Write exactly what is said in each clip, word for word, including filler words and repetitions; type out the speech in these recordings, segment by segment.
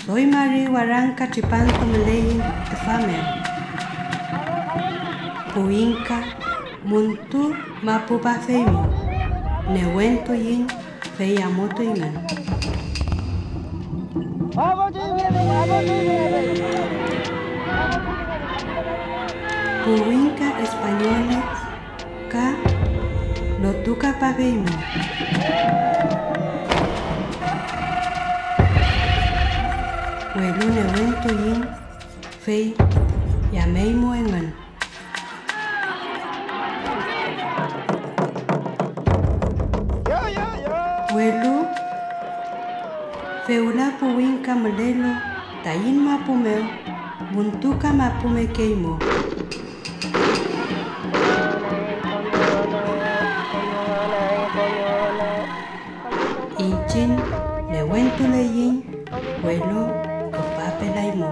Soy Mari Huaranca Chipanto Meleyin Tefame. Puinca Muntu Mapupa Feimo. Newento Yin Feyamoto Ingan. Puinca españoles Ka Lotuca Paveimo. Huelu Newento Yin Fey Yameimo Engan. Huelu Feula Puinca Modelo Tayin Mapumeo Muntuca Mapume Keimo. Inchin Newento Leyin Huelu Copape Laimo.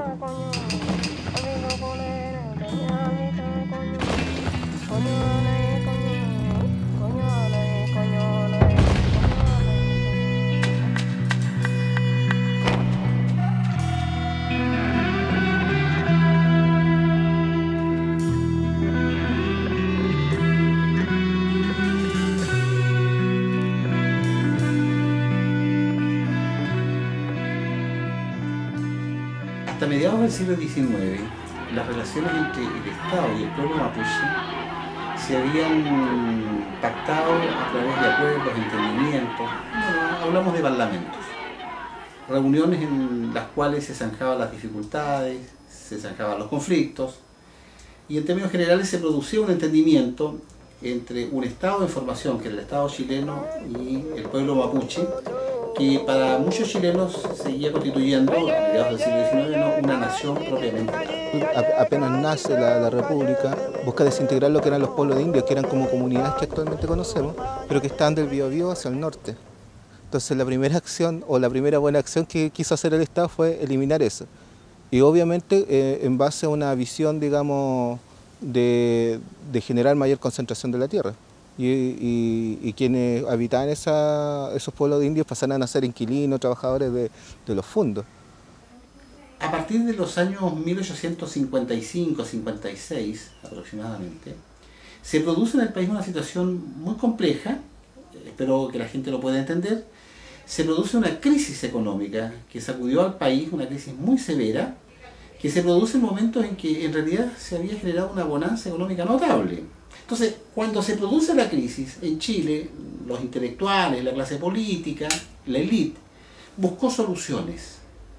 Hasta mediados del siglo diecinueve, las relaciones entre el Estado y el pueblo mapuche se habían pactado a través de acuerdos, entendimientos. Bueno, hablamos de parlamentos, reuniones en las cuales se zanjaban las dificultades, se zanjaban los conflictos, y en términos generales se producía un entendimiento entre un Estado en formación, que era el Estado chileno, y el pueblo mapuche, que para muchos chilenos seguía constituyendo, a mediados del siglo diecinueve, ¿no?, una nación propiamente tal. Apenas nace la, la República, busca desintegrar lo que eran los pueblos de indios, que eran como comunidades que actualmente conocemos, pero que estaban del Biobío hacia el norte. Entonces la primera acción, o la primera buena acción que quiso hacer el Estado fue eliminar eso. Y obviamente eh, en base a una visión, digamos, de, de generar mayor concentración de la tierra. Y, y, y quienes habitaban esa, esos pueblos de indios pasaron a ser inquilinos, trabajadores de, de los fundos. A partir de los años mil ochocientos cincuenta y cinco cincuenta y seis aproximadamente, se produce en el país una situación muy compleja, espero que la gente lo pueda entender. Se produce una crisis económica que sacudió al país, una crisis muy severa, que se produce en momentos en que en realidad se había generado una bonanza económica notable. Entonces, cuando se produce la crisis en Chile, los intelectuales, la clase política, la élite, buscó soluciones.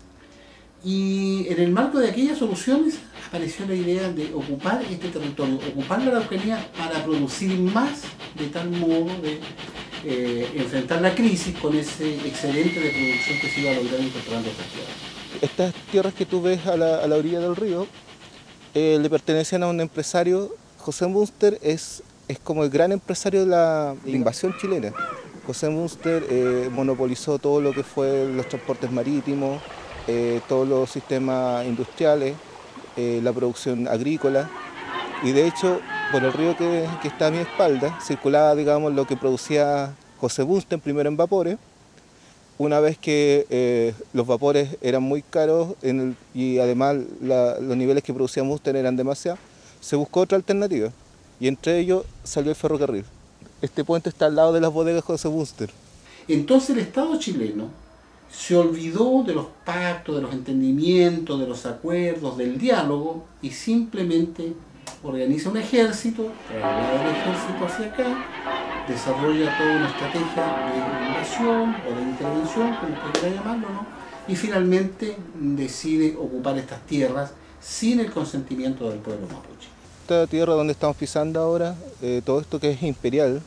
Y en el marco de aquellas soluciones apareció la idea de ocupar este territorio, ocupar la Araucanía para producir más, de tal modo de eh, enfrentar la crisis con ese excedente de producción que se iba a lograr incorporando estas tierras. Estas tierras que tú ves a la, a la orilla del río eh, le pertenecen a un empresario. José Munster es, es como el gran empresario de la, de la invasión chilena. José Munster eh, monopolizó todo lo que fue los transportes marítimos, eh, todos los sistemas industriales, eh, la producción agrícola, y de hecho por el río que, que está a mi espalda circulaba, digamos, lo que producía José Munster primero en vapores. Una vez que eh, los vapores eran muy caros en el, y además la, los niveles que producía Munster eran demasiados, se buscó otra alternativa, y entre ellos salió el ferrocarril. Este puente está al lado de las bodegas José Munster. Entonces el Estado chileno se olvidó de los pactos, de los entendimientos, de los acuerdos, del diálogo, y simplemente organiza un ejército, traslada el ejército hacia acá, desarrolla toda una estrategia de invasión o de intervención, como usted quiera llamarlo, ¿no?, y finalmente decide ocupar estas tierras sin el consentimiento del pueblo mapuche. Esta tierra donde estamos pisando ahora, eh, todo esto que es imperial,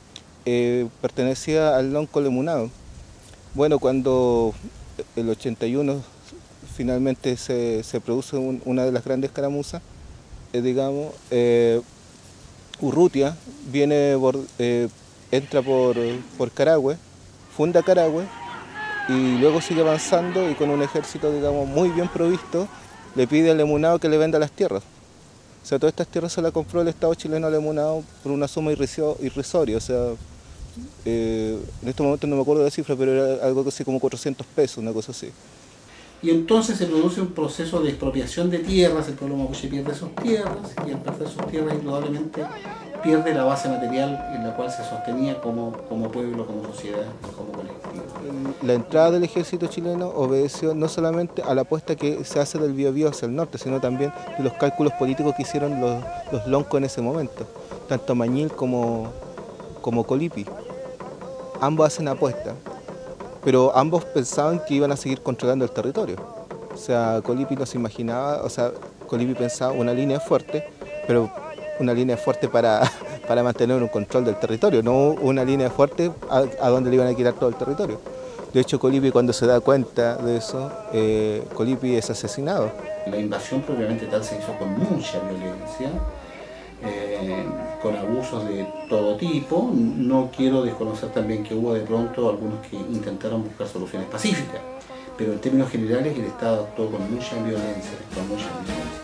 eh, pertenecía al lonco lemunado. Bueno, cuando el ochenta y uno finalmente se, se produce un, una de las grandes escaramuzas, eh, digamos, eh, Urrutia viene por, eh, entra por, por Carahue, funda Carahue, y luego sigue avanzando y con un ejército, digamos, muy bien provisto, le pide al lemunado que le venda las tierras. O sea, todas estas tierras se las compró el Estado chileno al lemunado por una suma irrisoria. O sea, eh, en este momento no me acuerdo de la cifra, pero era algo así como cuatrocientos pesos, una cosa así. y entonces se produce un proceso de expropiación de tierras, el pueblo mapuche pierde sus tierras, y al perder sus tierras indudablemente pierde la base material en la cual se sostenía como, como pueblo, como sociedad, como colectivo. La entrada del ejército chileno obedeció no solamente a la apuesta que se hace del Biobío hacia el norte, sino también de los cálculos políticos que hicieron los, los loncos en ese momento, tanto Mañil como, como Colipi. Ambos hacen apuesta, pero ambos pensaban que iban a seguir controlando el territorio. O sea, Colipi no se imaginaba, o sea, Colipi pensaba una línea fuerte, pero una línea fuerte para, para mantener un control del territorio, no una línea fuerte a, a donde le iban a quitar todo el territorio. De hecho, Colipi, cuando se da cuenta de eso, eh, Colipi es asesinado. La invasión propiamente tal se hizo con mucha violencia, eh, con abusos de todo tipo. No quiero desconocer también que hubo de pronto algunos que intentaron buscar soluciones pacíficas, pero en términos generales el Estado actuó con mucha violencia, con mucha violencia.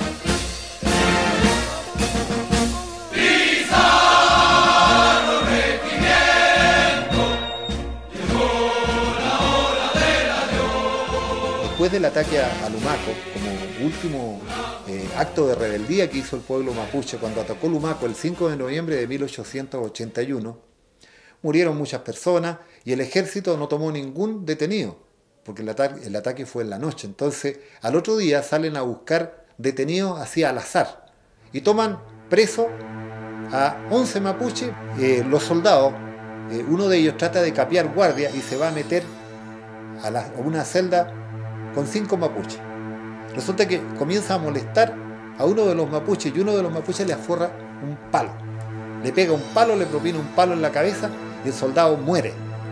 Después del ataque a, a Lumaco, como último eh, acto de rebeldía que hizo el pueblo mapuche cuando atacó Lumaco el cinco de noviembre de mil ochocientos ochenta y uno, murieron muchas personas y el ejército no tomó ningún detenido, porque el, ata el ataque fue en la noche. Entonces, al otro día salen a buscar detenidos así al azar y toman preso a once mapuches. Eh, los soldados, eh, uno de ellos trata de capear guardia y se va a meter a, la, a una celda con cinco mapuches. Resulta que comienza a molestar a uno de los mapuches y uno de los mapuches le aforra un palo. Le pega un palo, le propina un palo en la cabeza y el soldado muere.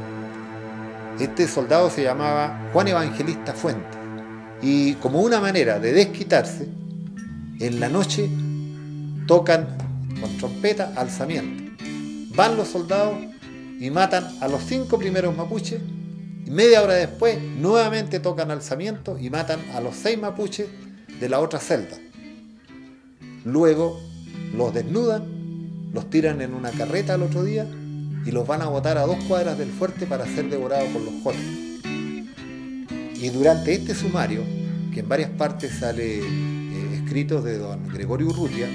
Este soldado se llamaba Juan Evangelista Fuentes. Y como una manera de desquitarse, en la noche tocan con trompeta alzamiento. Van los soldados y matan a los cinco primeros mapuches. Y media hora después, nuevamente tocan alzamiento y matan a los seis mapuches de la otra celda. Luego los desnudan, los tiran en una carreta al otro día y los van a botar a dos cuadras del fuerte para ser devorados por los jotes. Y durante este sumario, que en varias partes sale eh, escrito de don Gregorio Urrutia,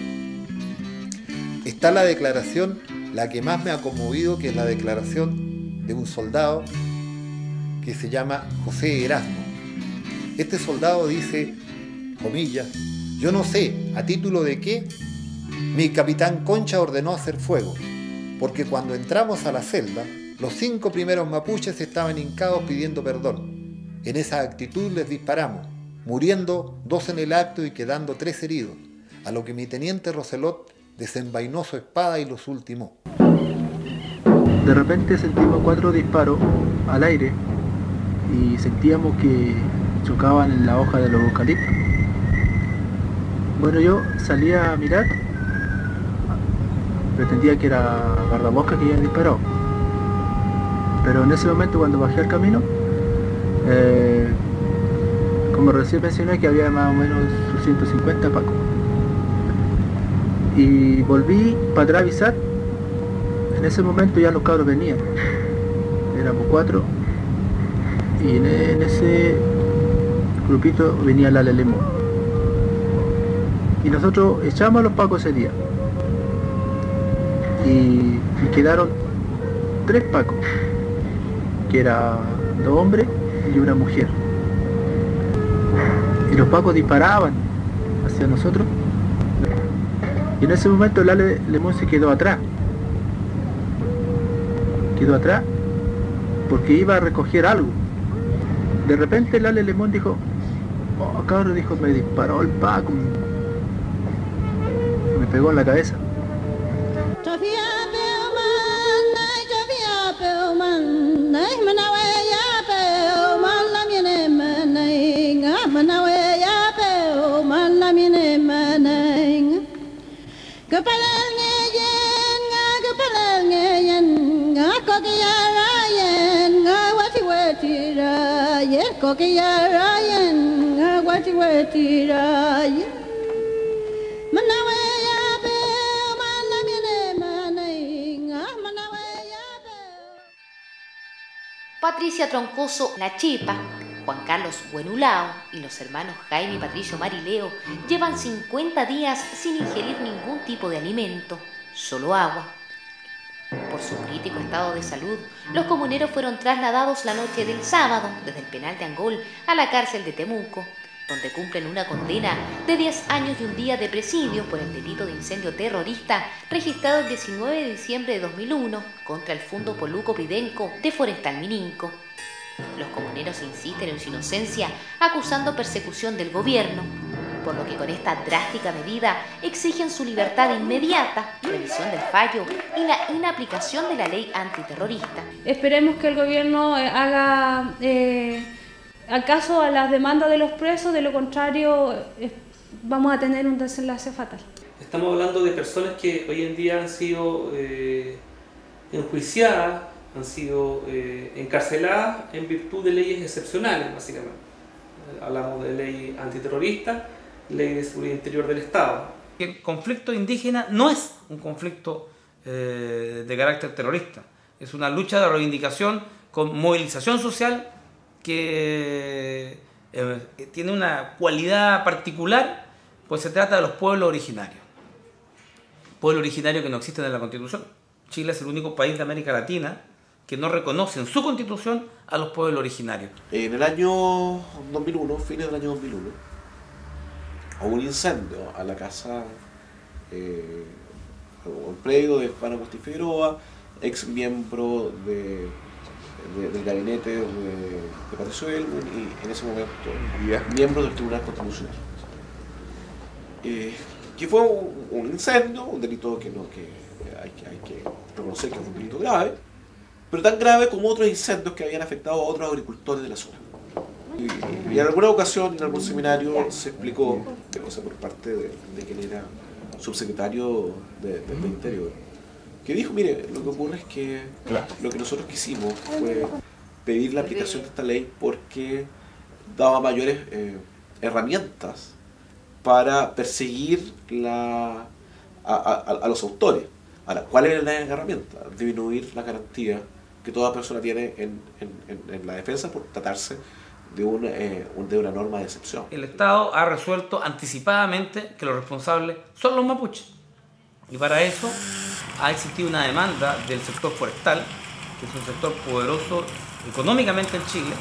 está la declaración, la que más me ha conmovido, que es la declaración de un soldado que se llama José Erasmo. Este soldado dice, comillas, yo no sé a título de qué mi capitán Concha ordenó hacer fuego, porque cuando entramos a la celda, los cinco primeros mapuches estaban hincados pidiendo perdón. En esa actitud les disparamos, muriendo dos en el acto y quedando tres heridos, a lo que mi teniente Roselot desenvainó su espada y los ultimó. De repente sentimos cuatro disparos al aire y sentíamos que chocaban en la hoja de los eucaliptos. Bueno, yo salía a mirar, pretendía que era guardabosques que habían disparado, pero en ese momento, cuando bajé al camino, eh, como recién mencioné, que había más o menos ciento cincuenta pacos, y volví para atrás a avisar. En ese momento ya los cabros venían, éramos cuatro, y en, en ese grupito venía la Lelemo. Y nosotros echamos a los pacos ese día. Y, y quedaron tres pacos, que eran dos hombres y una mujer. Y los pacos disparaban hacia nosotros. Y en ese momento la Lemón se quedó atrás. Quedó atrás porque iba a recoger algo. De repente el Ale Lemón dijo, oh cabrón, dijo, me disparó el Paco, me pegó en la cabeza. Patricia Troncoso La Chipa, Juan Carlos Buenulao y los hermanos Jaime y Patricio Marileo llevan cincuenta días sin ingerir ningún tipo de alimento, solo agua. Por su crítico estado de salud, los comuneros fueron trasladados la noche del sábado desde el penal de Angol a la cárcel de Temuco, donde cumplen una condena de diez años y un día de presidio por el delito de incendio terrorista registrado el diecinueve de diciembre de dos mil uno contra el Fundo Poluco Pidenco de Forestal Mininco. Los comuneros insisten en su inocencia, acusando persecución del gobierno, por lo que con esta drástica medida exigen su libertad inmediata, revisión del fallo y la inaplicación de la ley antiterrorista. Esperemos que el gobierno eh, haga eh, acaso a las demandas de los presos, de lo contrario eh, vamos a tener un desenlace fatal. Estamos hablando de personas que hoy en día han sido eh, enjuiciadas, han sido eh, encarceladas en virtud de leyes excepcionales, básicamente. Hablamos de ley antiterrorista, ley de seguridad interior del Estado. El conflicto indígena no es un conflicto eh, de carácter terrorista, es una lucha de reivindicación con movilización social que eh, tiene una cualidad particular, pues se trata de los pueblos originarios. Pueblo originario que no existen en la Constitución. Chile es el único país de América Latina que no reconoce en su Constitución a los pueblos originarios. En el año dos mil uno, fines del año dos mil uno, hubo un incendio a la casa, eh, un predio de Juan Agustín Figueroa, ex miembro de, de, del gabinete de, de Patricio Elwin y en ese momento yeah. miembro del Tribunal Constitucional. Eh, que fue un, un incendio, un delito que, no, que, hay, que hay que reconocer que es un delito grave, pero tan grave como otros incendios que habían afectado a otros agricultores de la zona. Y, y en alguna ocasión, en algún seminario, se explicó, o sea, por parte de, de quien era subsecretario de, de, de Interior, que dijo, mire, lo que ocurre es que claro. lo que nosotros quisimos fue pedir la aplicación de esta ley porque daba mayores eh, herramientas para perseguir la, a, a, a los autores. Ahora, ¿cuál es la herramienta? Disminuir la garantía que toda persona tiene en, en, en la defensa por tratarse de una, eh, de una norma de excepción. El Estado ha resuelto anticipadamente que los responsables son los mapuches. Y para eso ha existido una demanda del sector forestal, que es un sector poderoso económicamente en Chile,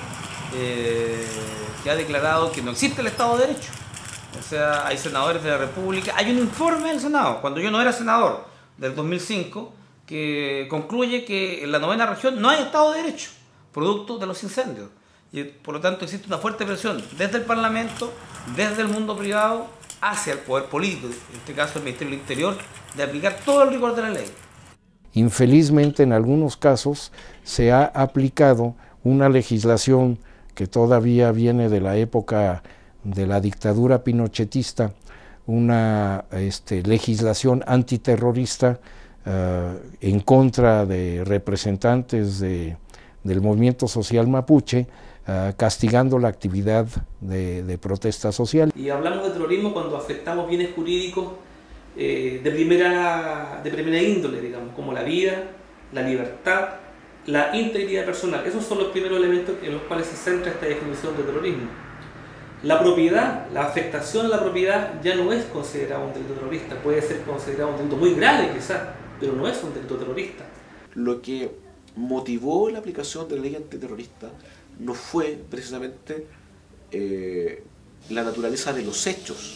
eh, que ha declarado que no existe el Estado de Derecho. O sea, hay senadores de la República, hay un informe del Senado, cuando yo no era senador, del dos mil cinco, que concluye que en la novena región no hay Estado de Derecho, producto de los incendios. Y por lo tanto existe una fuerte presión desde el Parlamento, desde el mundo privado, hacia el poder político, en este caso el Ministerio del Interior, de aplicar todo el rigor de la ley. Infelizmente, en algunos casos se ha aplicado una legislación que todavía viene de la época de la dictadura pinochetista, una este, legislación antiterrorista uh, en contra de representantes de, del movimiento social mapuche, uh, castigando la actividad de, de protesta social. Y hablamos de terrorismo cuando afectamos bienes jurídicos eh, de, primera, de primera índole, digamos, como la vida, la libertad, la integridad personal. Esos son los primeros elementos en los cuales se centra esta definición de terrorismo. La propiedad, la afectación a la propiedad ya no es considerado un delito terrorista, puede ser considerado un delito muy grave quizás, pero no es un delito terrorista. Lo que motivó la aplicación de la ley antiterrorista no fue precisamente eh, la naturaleza de los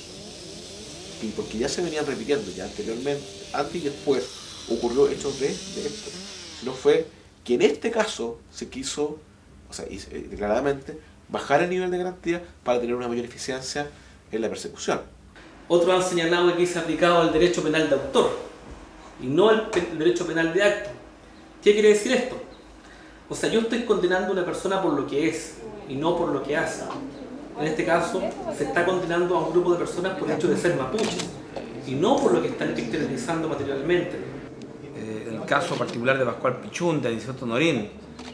hechos, y porque ya se venían repitiendo ya anteriormente, antes y después ocurrió hechos de, de esto, sino fue que en este caso se quiso, o sea, y, eh, declaradamente, bajar el nivel de garantía para tener una mayor eficiencia en la persecución. Otros han señalado que aquí se ha aplicado el derecho penal de autor y no el, el derecho penal de acto. ¿Qué quiere decir esto? O sea, yo estoy condenando a una persona por lo que es y no por lo que hace. En este caso, se está condenando a un grupo de personas por el hecho de ser mapuches y no por lo que están criminalizando materialmente. Eh, el caso particular de Pascual Pichún, de Aniceto Norín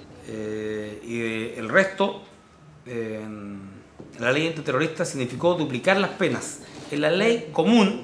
eh, y de el resto, Eh, la ley antiterrorista significó duplicar las penas. En la ley común,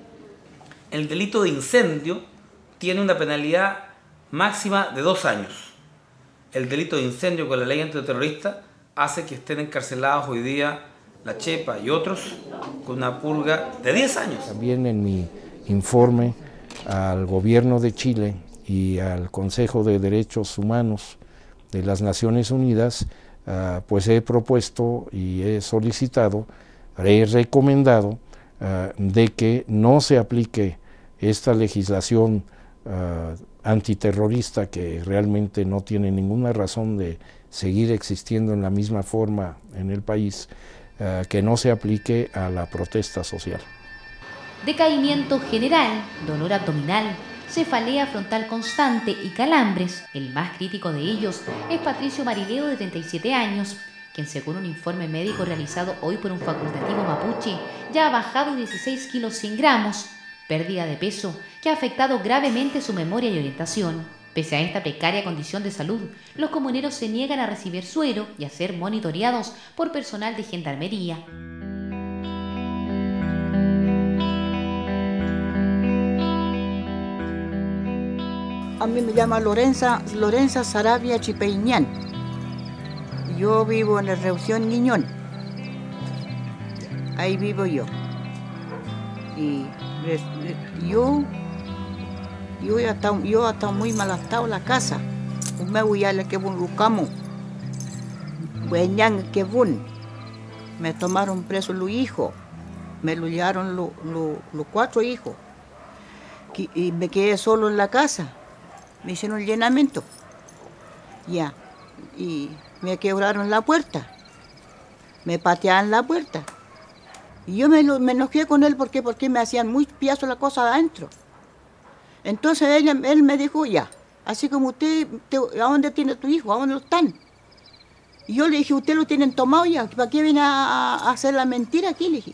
el delito de incendio tiene una penalidad máxima de dos años. El delito de incendio con la ley antiterrorista hace que estén encarcelados hoy día la Chepa y otros con una purga de diez años. También en mi informe al gobierno de Chile y al Consejo de Derechos Humanos de las Naciones Unidas, uh, pues he propuesto y he solicitado, he recomendado uh, de que no se aplique esta legislación uh, antiterrorista que realmente no tiene ninguna razón de seguir existiendo en la misma forma en el país, uh, que no se aplique a la protesta social. Decaimiento general, dolor abdominal, cefalea frontal constante y calambres. El más crítico de ellos es Patricio Marileo, de treinta y siete años, quien según un informe médico realizado hoy por un facultativo mapuche, ya ha bajado dieciséis kilos cien gramos, pérdida de peso que ha afectado gravemente su memoria y orientación. Pese a esta precaria condición de salud, los comuneros se niegan a recibir suero y a ser monitoreados por personal de gendarmería. A mí me llama Lorenza, Lorenza Sarabia Chipeiñán. Yo vivo en la Reunión Niñón. Ahí vivo yo. Y yo, yo ya está, yo está muy mal estado la casa. Me voy a la que buscamos. Bueñán que bun. Me tomaron preso los hijos. Me lo llevaron los lo, lo cuatro hijos. Y me quedé solo en la casa. Me hicieron el llenamiento, ya, y me quebraron la puerta, me pateaban la puerta. Y yo me, lo, me enojé con él porque, porque me hacían muy piazo la cosa adentro. Entonces él, él me dijo, ya, así como usted, te, ¿a dónde tiene tu hijo? ¿A dónde lo están? Y yo le dije, usted lo tienen tomado ya, ¿para qué viene a, a hacer la mentira aquí? Le dije,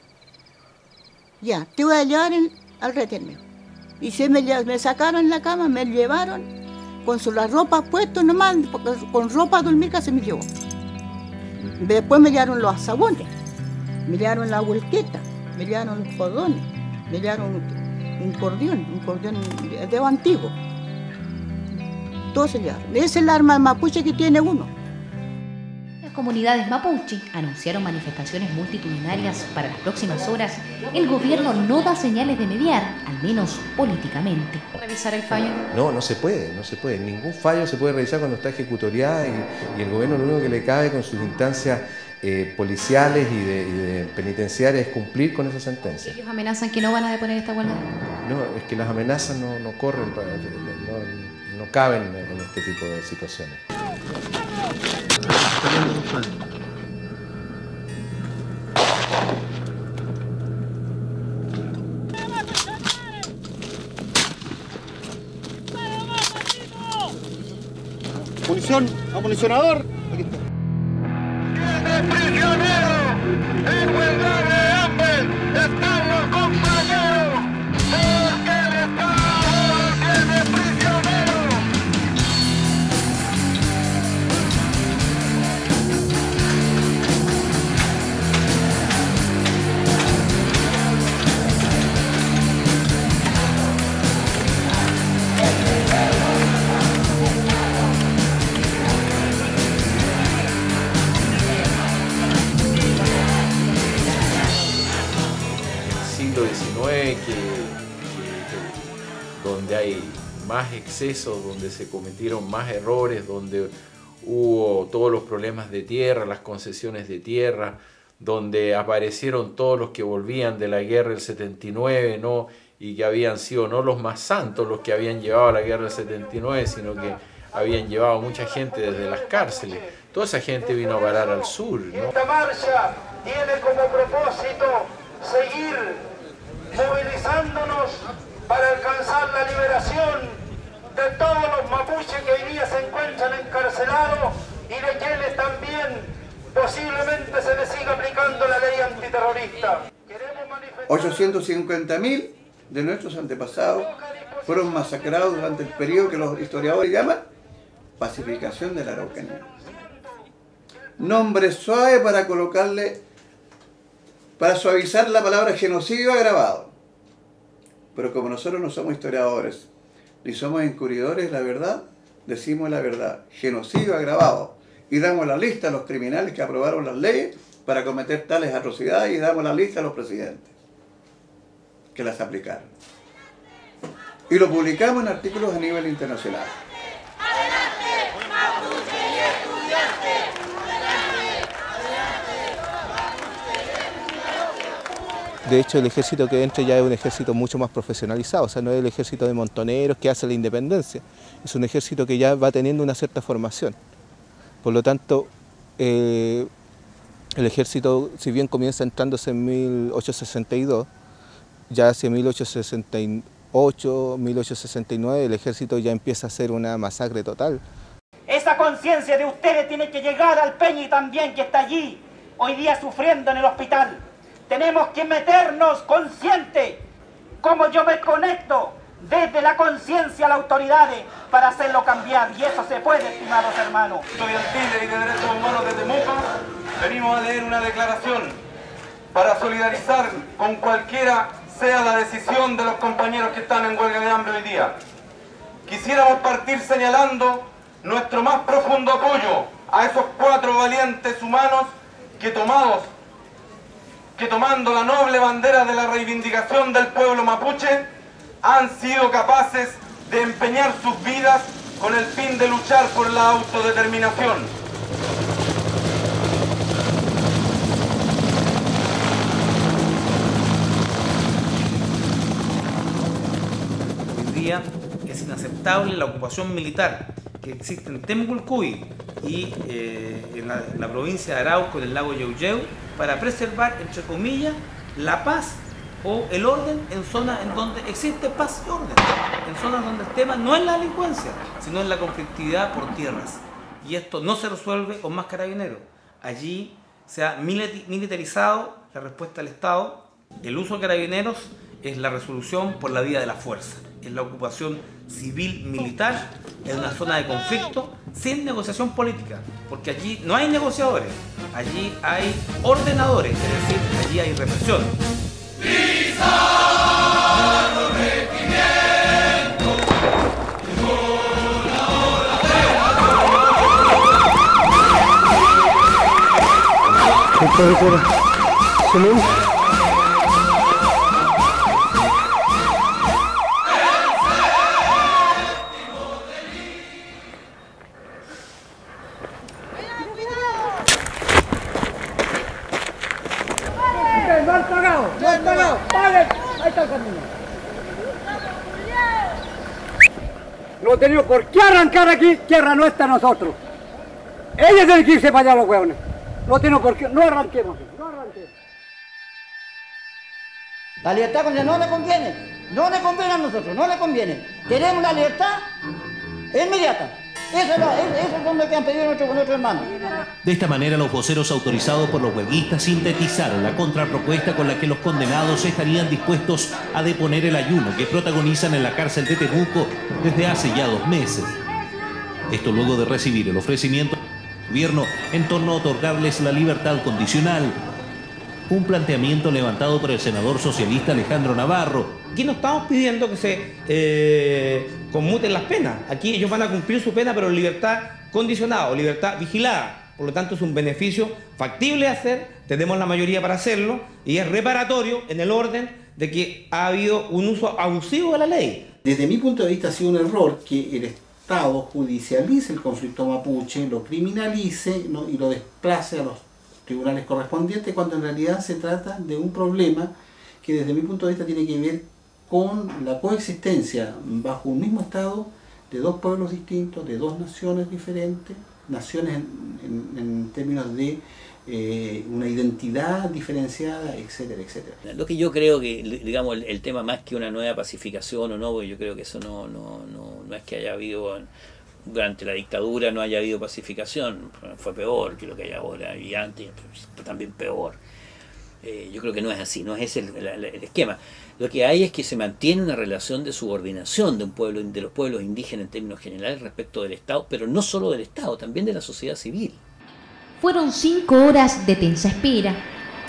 ya, te voy a llevar en, al retén. Y se me, me sacaron en la cama, me llevaron con su, la ropa puesta nomás, con ropa a dormir casi me llevó. Después me llevaron los sabones, me llevaron la vuelqueta, me llevaron los cordones, me llevaron un, un cordión, un cordión de, de antiguo. Todo se llevaron. Esa es el arma mapuche que tiene uno. Las comunidades mapuche anunciaron manifestaciones multitudinarias para las próximas horas. El gobierno no da señales de mediar, al menos políticamente. ¿Revisar el fallo? No, no se puede, no se puede. Ningún fallo se puede revisar cuando está ejecutoriada y, y el gobierno lo único que le cabe con sus instancias eh, policiales y de, y de penitenciarias es cumplir con esa sentencia. ¿Ellos amenazan que no van a deponer esta huelga? No, es que las amenazas no, no corren, no, no caben en este tipo de situaciones. Munición, amunicionador. Aquí está. ¡Tiene prisionero! ¡En huelga de hambre! ¡Están los compañeros! ¡Porque el Estado tiene prisionero! diecinueve que, que, donde hay más excesos, donde se cometieron más errores, donde hubo todos los problemas de tierra, las concesiones de tierra, donde aparecieron todos los que volvían de la guerra del setenta y nueve, ¿no? Y que habían sido no los más santos los que habían llevado a la guerra del setenta y nueve, sino que habían llevado mucha gente desde las cárceles. Toda esa gente vino a parar al sur, ¿no? Esta marcha tiene como propósito seguir movilizándonos para alcanzar la liberación de todos los mapuches que hoy día se encuentran encarcelados y de quienes también posiblemente se les siga aplicando la ley antiterrorista. ochocientos cincuenta mil de nuestros antepasados fueron masacrados durante el periodo que los historiadores llaman pacificación de la Araucanía. Nombre suave para colocarle, para suavizar la palabra genocidio agravado. Pero como nosotros no somos historiadores, ni somos encubridores de la verdad, decimos la verdad, genocidio agravado. y damos la lista a los criminales que aprobaron las leyes para cometer tales atrocidades y damos la lista a los presidentes que las aplicaron. Y lo publicamos en artículos a nivel internacional. De hecho, el ejército que entra ya es un ejército mucho más profesionalizado, o sea, no es el ejército de montoneros que hace la independencia, es un ejército que ya va teniendo una cierta formación. Por lo tanto, eh, el ejército, si bien comienza entrándose en mil ochocientos sesenta y dos, ya hacia mil ochocientos sesenta y ocho, mil ochocientos sesenta y nueve, el ejército ya empieza a hacer una masacre total. Esa conciencia de ustedes tiene que llegar al Peñi también, que está allí, hoy día sufriendo en el hospital. Tenemos que meternos consciente, como yo me conecto desde la conciencia a las autoridades para hacerlo cambiar, y eso se puede, estimados hermanos. Estudiantiles y de derechos humanos de Temuco, venimos a leer una declaración para solidarizar con cualquiera sea la decisión de los compañeros que están en huelga de hambre hoy día. Quisiéramos partir señalando nuestro más profundo apoyo a esos cuatro valientes humanos que tomados que tomando la noble bandera de la reivindicación del pueblo mapuche, han sido capaces de empeñar sus vidas con el fin de luchar por la autodeterminación. Hoy día es inaceptable la ocupación militar que existe en Temculcuy y eh, en, la, en la provincia de Arauco, en el lago Yeuyeu, para preservar, entre comillas, la paz o el orden en zonas en donde existe paz y orden, en zonas donde el tema no es la delincuencia, sino es la conflictividad por tierras. Y esto no se resuelve con más carabineros. Allí se ha militarizado la respuesta del Estado. El uso de carabineros es la resolución por la vía de la fuerza, es la ocupación civil-militar en una zona de conflicto sin negociación política, porque allí no hay negociadores, allí hay ordenadores, es decir, allí hay represión. No han pagado, no han pagado, paguen, ahí está el camino. No tenemos por qué arrancar aquí tierra nuestra nosotros. Ellos tienen que irse para allá los hueones. No tenemos por qué, no arranquemos, no arranquemos. La libertad no le conviene, no le conviene a nosotros, no le conviene. Queremos la libertad inmediata. Eso es, la, eso es lo que han pedido nuestros nuestro hermanos. De esta manera, los voceros autorizados por los huelguistas sintetizaron la contrapropuesta con la que los condenados estarían dispuestos a deponer el ayuno que protagonizan en la cárcel de Temuco desde hace ya dos meses. Esto luego de recibir el ofrecimiento del gobierno en torno a otorgarles la libertad condicional. Un planteamiento levantado por el senador socialista Alejandro Navarro. Aquí no estamos pidiendo que se eh, conmuten las penas. Aquí ellos van a cumplir su pena, pero en libertad condicionada o libertad vigilada. Por lo tanto, es un beneficio factible de hacer, tenemos la mayoría para hacerlo, y es reparatorio en el orden de que ha habido un uso abusivo de la ley. Desde mi punto de vista ha sido un error que el Estado judicialice el conflicto mapuche, lo criminalice, ¿no?, y lo desplace a los tribunales correspondientes, cuando en realidad se trata de un problema que desde mi punto de vista tiene que ver con la coexistencia bajo un mismo Estado de dos pueblos distintos, de dos naciones diferentes, naciones en, en, en términos de eh, una identidad diferenciada, etcétera, etcétera. Lo que yo creo que, digamos, el, el tema más que una nueva pacificación o no, porque yo creo que eso no, no, no, no es que haya habido durante la dictadura no haya habido pacificación, fue peor que lo que hay ahora y antes, también peor. Eh, yo creo que no es así, no es ese el, el, el esquema. Lo que hay es que se mantiene una relación de subordinación de un pueblo, de los pueblos indígenas en términos generales respecto del Estado, pero no solo del Estado, también de la sociedad civil. Fueron cinco horas de tensa espera,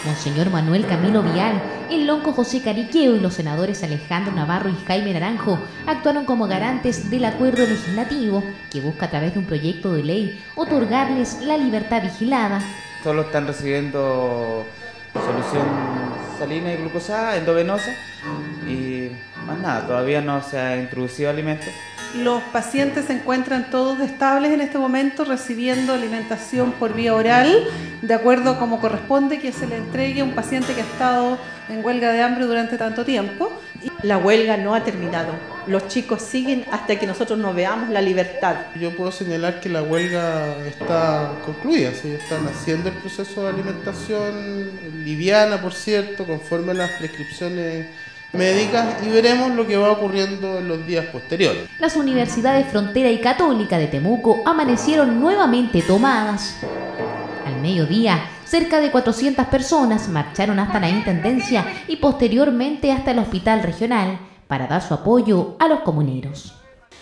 Monseñor Manuel Camilo Vial, el lonco José Cariqueo y los senadores Alejandro Navarro y Jaime Naranjo actuaron como garantes del acuerdo legislativo que busca a través de un proyecto de ley otorgarles la libertad vigilada. Solo están recibiendo solución salina y glucosada endovenosa y más nada, todavía no se ha introducido alimento. Los pacientes se encuentran todos estables en este momento, recibiendo alimentación por vía oral, de acuerdo a como corresponde que se le entregue a un paciente que ha estado en huelga de hambre durante tanto tiempo. La huelga no ha terminado. Los chicos siguen hasta que nosotros nos veamos la libertad. Yo puedo señalar que la huelga está concluida, ¿sí? Están haciendo el proceso de alimentación liviana, por cierto, conforme a las prescripciones médicas, y veremos lo que va ocurriendo en los días posteriores. Las universidades Frontera y Católica de Temuco amanecieron nuevamente tomadas. Al mediodía, cerca de cuatrocientas personas marcharon hasta la Intendencia y posteriormente hasta el Hospital Regional para dar su apoyo a los comuneros.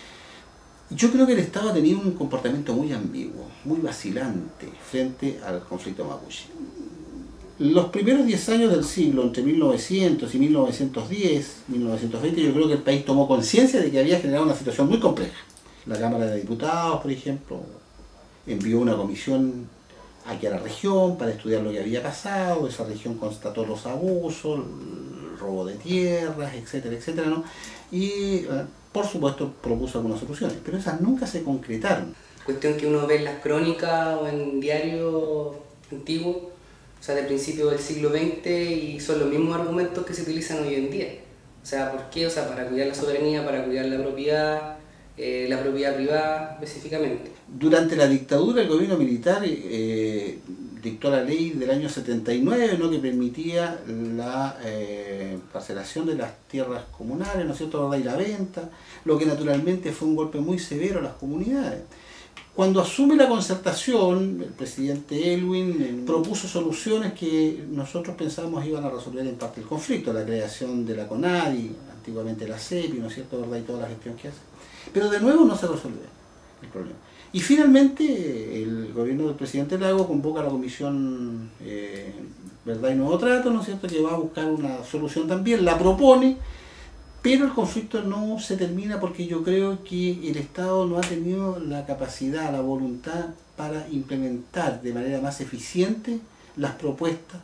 Yo creo que el Estado ha tenido un comportamiento muy ambiguo, muy vacilante frente al conflicto mapuche. Los primeros diez años del siglo, entre mil novecientos y mil novecientos diez, mil novecientos veinte, yo creo que el país tomó conciencia de que había generado una situación muy compleja. La Cámara de Diputados, por ejemplo, envió una comisión aquí a la región para estudiar lo que había pasado. Esa región constató los abusos, el robo de tierras, etcétera, etcétera, ¿no? Y, por supuesto, propuso algunas soluciones, pero esas nunca se concretaron. Cuestión que uno ve en las crónicas o en diarios antiguos, o sea, de principio del siglo veinte, y son los mismos argumentos que se utilizan hoy en día. O sea, ¿por qué? O sea, para cuidar la soberanía, para cuidar la propiedad, eh, la propiedad privada específicamente. Durante la dictadura, el gobierno militar eh, dictó la ley del año setenta y nueve, ¿no?, que permitía la eh, parcelación de las tierras comunales, ¿no es cierto?, y la venta, lo que naturalmente fue un golpe muy severo a las comunidades. Cuando asume la concertación, el presidente Elwin propuso soluciones que nosotros pensábamos iban a resolver en parte el conflicto, la creación de la CONADI, antiguamente la CEPI, ¿no es cierto?, ¿verdad?, y toda la gestión que hace. Pero de nuevo no se resolvió el problema. Y finalmente el gobierno del presidente Lago convoca a la Comisión eh, Verdad y Nuevo Trato, ¿no es cierto?, que va a buscar una solución también, la propone, pero el conflicto no se termina porque yo creo que el Estado no ha tenido la capacidad, la voluntad para implementar de manera más eficiente las propuestas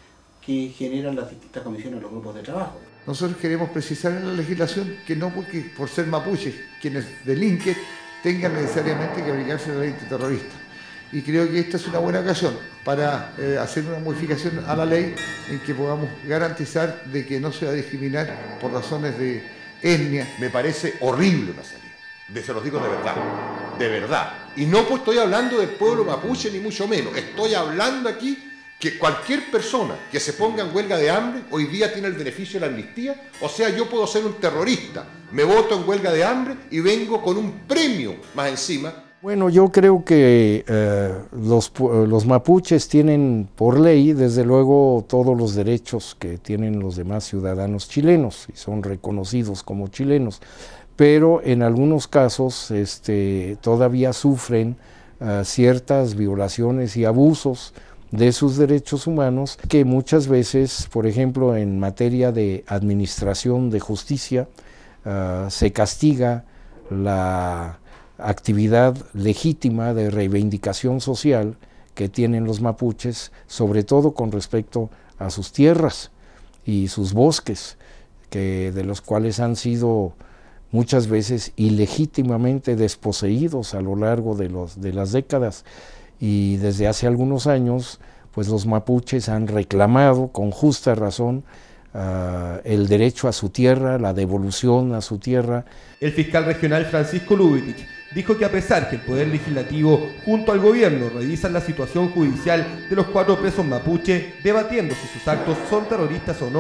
que generan las distintas comisiones, los grupos de trabajo. Nosotros queremos precisar en la legislación que no porque por ser mapuches quienes delinquen tengan necesariamente que aplicarse la ley antiterrorista. Y creo que esta es una buena ocasión para eh, hacer una modificación a la ley en que podamos garantizar de que no se va a discriminar por razones de etnia. Me parece horrible una salida, de, se los digo de verdad, de verdad. Y no pues estoy hablando del pueblo mapuche ni mucho menos, estoy hablando aquí que cualquier persona que se ponga en huelga de hambre hoy día tiene el beneficio de la amnistía. O sea, yo puedo ser un terrorista, me voto en huelga de hambre y vengo con un premio más encima. Bueno, yo creo que eh, los, los mapuches tienen por ley, desde luego, todos los derechos que tienen los demás ciudadanos chilenos y son reconocidos como chilenos, pero en algunos casos este, todavía sufren uh, ciertas violaciones y abusos de sus derechos humanos que muchas veces, por ejemplo, en materia de administración de justicia, uh, se castiga la actividad legítima de reivindicación social que tienen los mapuches, sobre todo con respecto a sus tierras y sus bosques, que, de los cuales han sido muchas veces ilegítimamente desposeídos a lo largo de, los, de las décadas, y desde hace algunos años pues los mapuches han reclamado con justa razón uh, el derecho a su tierra, la devolución a su tierra. El fiscal regional Francisco Lubitich dijo que a pesar que el Poder Legislativo junto al gobierno revisan la situación judicial de los cuatro presos mapuche, debatiendo si sus actos son terroristas o no,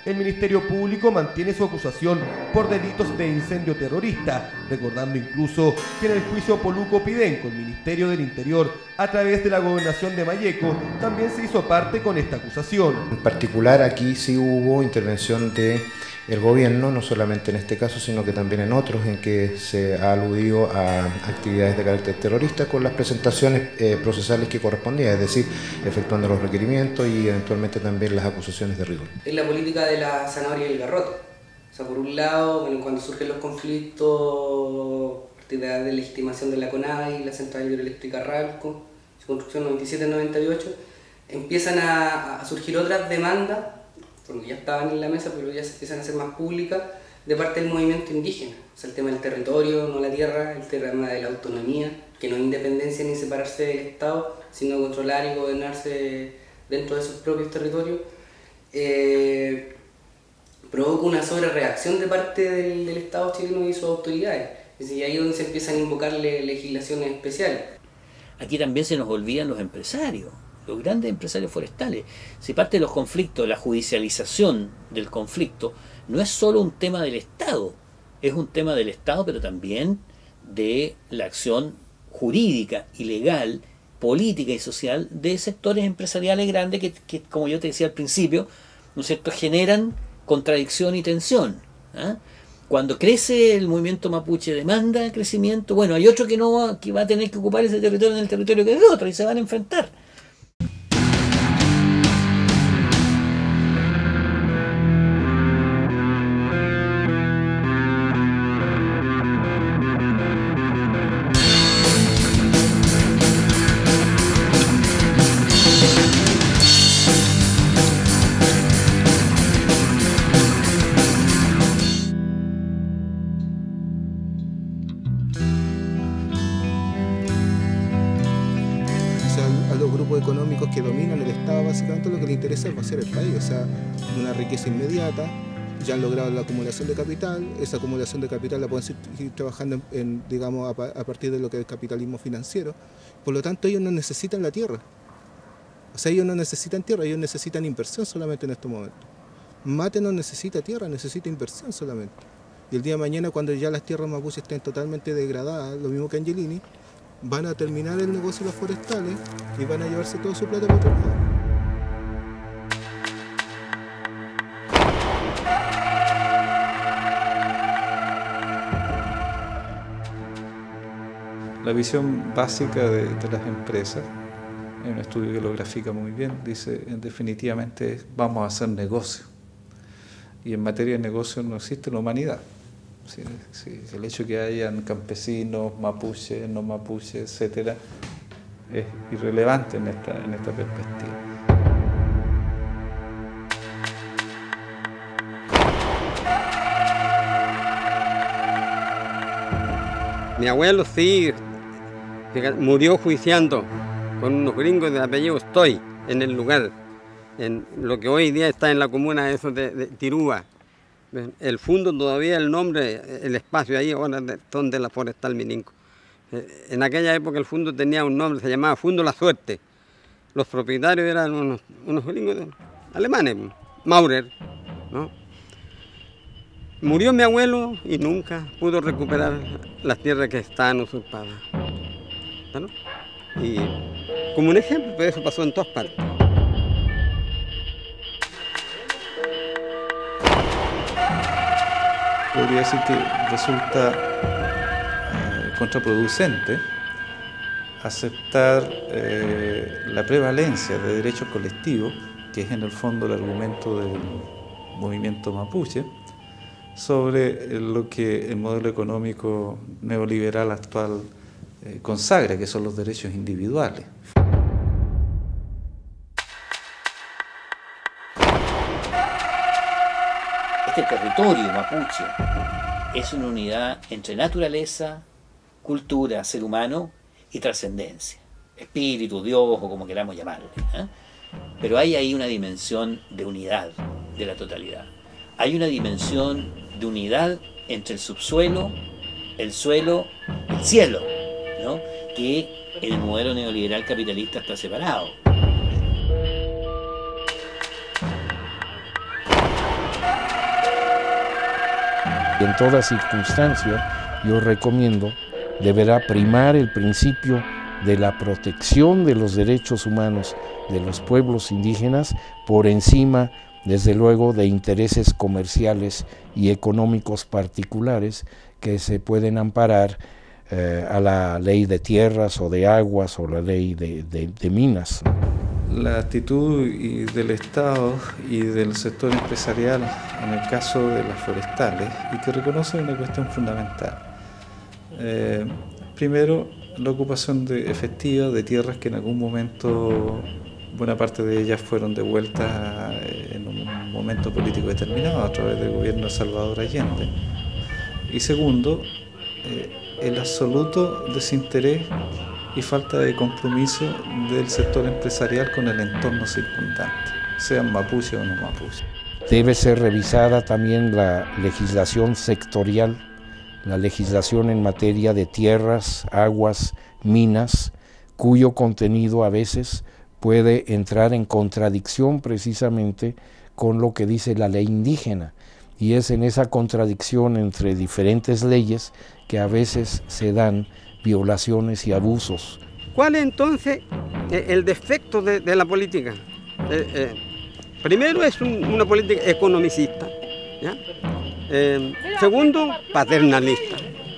el Ministerio Público mantiene su acusación por delitos de incendio terrorista, recordando incluso que en el juicio Poluco-Pidenco, el Ministerio del Interior, a través de la Gobernación de Malleco, también se hizo parte con esta acusación. En particular aquí sí hubo intervención de el gobierno, no solamente en este caso, sino que también en otros en que se ha aludido a actividades de carácter terrorista con las presentaciones eh, procesales que correspondían, es decir, efectuando los requerimientos y eventualmente también las acusaciones de rigor. Es la política de la zanahoria y el garrote. O sea, por un lado, bueno, cuando surgen los conflictos, a partir de la legitimación de la CONADI, la central hidroeléctrica Ralco, su construcción noventa y siete noventa y ocho, empiezan a, a surgir otras demandas, bueno, ya estaban en la mesa, pero ya se empiezan a hacer más públicas, de parte del movimiento indígena. O sea, el tema del territorio, no la tierra, el tema de la autonomía, que no es independencia ni separarse del Estado, sino controlar y gobernarse dentro de sus propios territorios, eh, provoca una sobrereacción de parte del, del Estado chileno y sus autoridades. Es decir, ahí es donde se empiezan a invocarle legislaciones especiales. Aquí también se nos olvidan los empresarios, los grandes empresarios forestales. Si parte de los conflictos, la judicialización del conflicto, no es solo un tema del Estado, es un tema del Estado, pero también de la acción jurídica y legal, política y social de sectores empresariales grandes que, que como yo te decía al principio, ¿no es cierto?, generan contradicción y tensión. ¿eh? Cuando crece el movimiento mapuche, demanda crecimiento, bueno, hay otro que no va, que va a tener que ocupar ese territorio en el territorio que es de otro y se van a enfrentar. Económicos que dominan el Estado, básicamente lo que les interesa es vaciar el país, o sea, una riqueza inmediata. Ya han logrado la acumulación de capital, esa acumulación de capital la pueden seguir trabajando en, en, digamos, a, a partir de lo que es el capitalismo financiero. Por lo tanto, ellos no necesitan la tierra, o sea, ellos no necesitan tierra, ellos necesitan inversión solamente en estos momentos. Mate no necesita tierra, necesita inversión solamente. Y el día de mañana, cuando ya las tierras mapuches estén totalmente degradadas, lo mismo que Angelini, van a terminar el negocio de los forestales y van a llevarse toda su plata para otro lado. La visión básica de, de las empresas, en un estudio que lo grafica muy bien, dice definitivamente vamos a hacer negocio. Y en materia de negocio no existe la humanidad. Sí, sí, el hecho de que hayan campesinos, mapuches, no mapuches, etcétera, es irrelevante en esta, en esta perspectiva. Mi abuelo sí murió juiciando con unos gringos de apellido Estoy en el lugar, en lo que hoy día está en la comuna eso de, de Tirúa. El fondo todavía, el nombre, el espacio ahí ahora son de la Forestal Mininco. En aquella época el fondo tenía un nombre, se llamaba Fondo La Suerte. Los propietarios eran unos, unos gringos alemanes, Maurer, ¿no? Murió mi abuelo y nunca pudo recuperar las tierras que estaban usurpadas, ¿no? Y como un ejemplo, pues eso pasó en todas partes. Podría decir que resulta eh, contraproducente aceptar eh, la prevalencia de derechos colectivos, que es en el fondo el argumento del movimiento mapuche, sobre lo que el modelo económico neoliberal actual eh, consagra, que son los derechos individuales. Este territorio mapuche es una unidad entre naturaleza, cultura, ser humano y trascendencia, espíritu, Dios o como queramos llamarle, ¿eh? Pero hay ahí una dimensión de unidad de la totalidad. Hay una dimensión de unidad entre el subsuelo, el suelo, el cielo, ¿no? Que en el modelo neoliberal capitalista está separado. en toda circunstancia, yo recomiendo, deberá primar el principio de la protección de los derechos humanos de los pueblos indígenas por encima, desde luego, de intereses comerciales y económicos particulares que se pueden amparar eh, a la ley de tierras o de aguas o la ley de, de, de minas. La actitud y del Estado y del sector empresarial en el caso de las forestales, y que reconoce una cuestión fundamental. Eh, primero, la ocupación de, efectiva de tierras que en algún momento, buena parte de ellas fueron devueltas en un momento político determinado a través del gobierno de Salvador Allende. Y segundo, eh, el absoluto desinterés y falta de compromiso del sector empresarial con el entorno circundante, sean mapuche o no mapuche. Debe ser revisada también la legislación sectorial, la legislación en materia de tierras, aguas, minas, cuyo contenido a veces puede entrar en contradicción precisamente con lo que dice la ley indígena, y es en esa contradicción entre diferentes leyes que a veces se dan violaciones y abusos. ¿Cuál es entonces el defecto de, de la política? Eh, eh, primero es un, una política economicista, ¿ya? Eh, segundo, paternalista.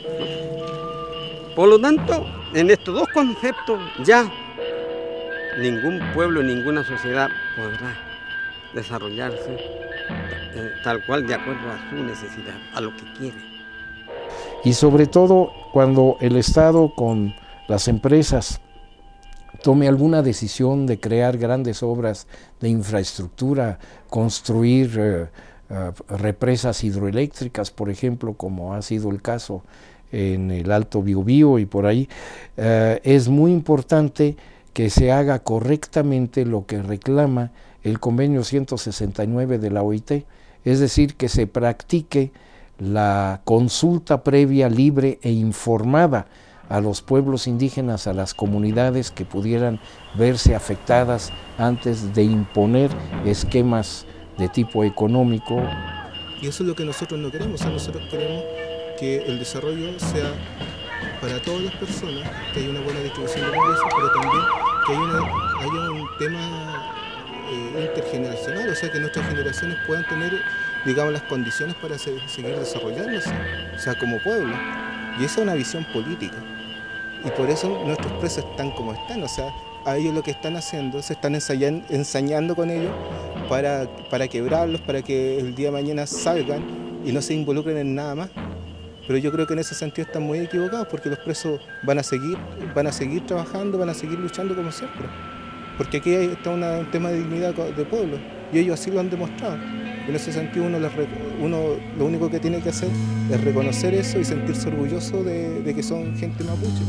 Por lo tanto, en estos dos conceptos ya ningún pueblo, ninguna sociedad podrá desarrollarse eh, tal cual de acuerdo a su necesidad, a lo que quiere. Y sobre todo cuando el Estado con las empresas tome alguna decisión de crear grandes obras de infraestructura, construir eh, eh, represas hidroeléctricas, por ejemplo, como ha sido el caso en el Alto Biobío y por ahí, eh, es muy importante que se haga correctamente lo que reclama el convenio ciento sesenta y nueve de la O I T, es decir, que se practique la consulta previa, libre e informada a los pueblos indígenas, a las comunidades que pudieran verse afectadas antes de imponer esquemas de tipo económico. Y eso es lo que nosotros no queremos, o sea, nosotros queremos que el desarrollo sea para todas las personas, que haya una buena distribución de ingresos, pero también que haya, una, haya un tema eh, intergeneracional, o sea, que nuestras generaciones puedan tener, digamos, las condiciones para se, seguir desarrollándose, o sea, como pueblo. Y esa es una visión política. Y por eso nuestros presos están como están, o sea, a ellos lo que están haciendo, se están ensayan, ensañando con ellos para, para quebrarlos, para que el día de mañana salgan y no se involucren en nada más. Pero yo creo que en ese sentido están muy equivocados, porque los presos van a seguir, van a seguir trabajando, van a seguir luchando como siempre. Porque aquí está una, un tema de dignidad de pueblo, y ellos así lo han demostrado. En ese sentido uno, les, uno lo único que tiene que hacer es reconocer eso y sentirse orgulloso de, de que son gente mapuche.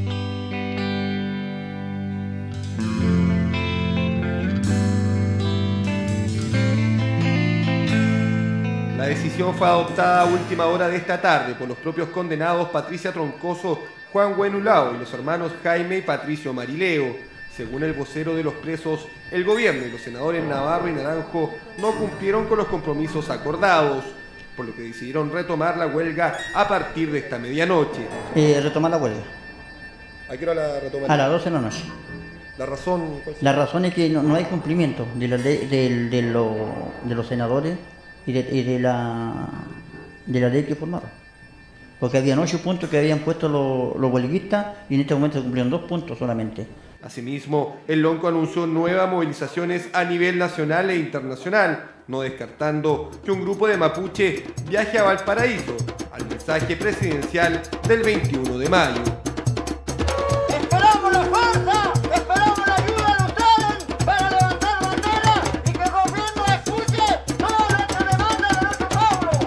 La decisión fue adoptada a última hora de esta tarde por los propios condenados Patricia Troncoso, Juan Huenulao y los hermanos Jaime y Patricio Marileo. Según el vocero de los presos, el gobierno y los senadores Navarro y Naranjo no cumplieron con los compromisos acordados, por lo que decidieron retomar la huelga a partir de esta medianoche. Eh, retomar la huelga. ¿A qué hora la retoman? A las doce de la noche. ¿La razón? La razón es que no, no hay cumplimiento de, la ley, de, de, lo, de los senadores y de, y de, la, de la ley que formaron. Porque habían ocho puntos que habían puesto los, los huelguistas y en este momento se cumplieron dos puntos solamente. Asimismo, el Lonco anunció nuevas movilizaciones a nivel nacional e internacional, no descartando que un grupo de mapuche viaje a Valparaíso al mensaje presidencial del veintiuno de mayo. ¡Esperamos la fuerza! ¡Esperamos la ayuda de ustedes para levantar bandera y que el gobierno escuche toda nuestra demanda de nuestro pueblo!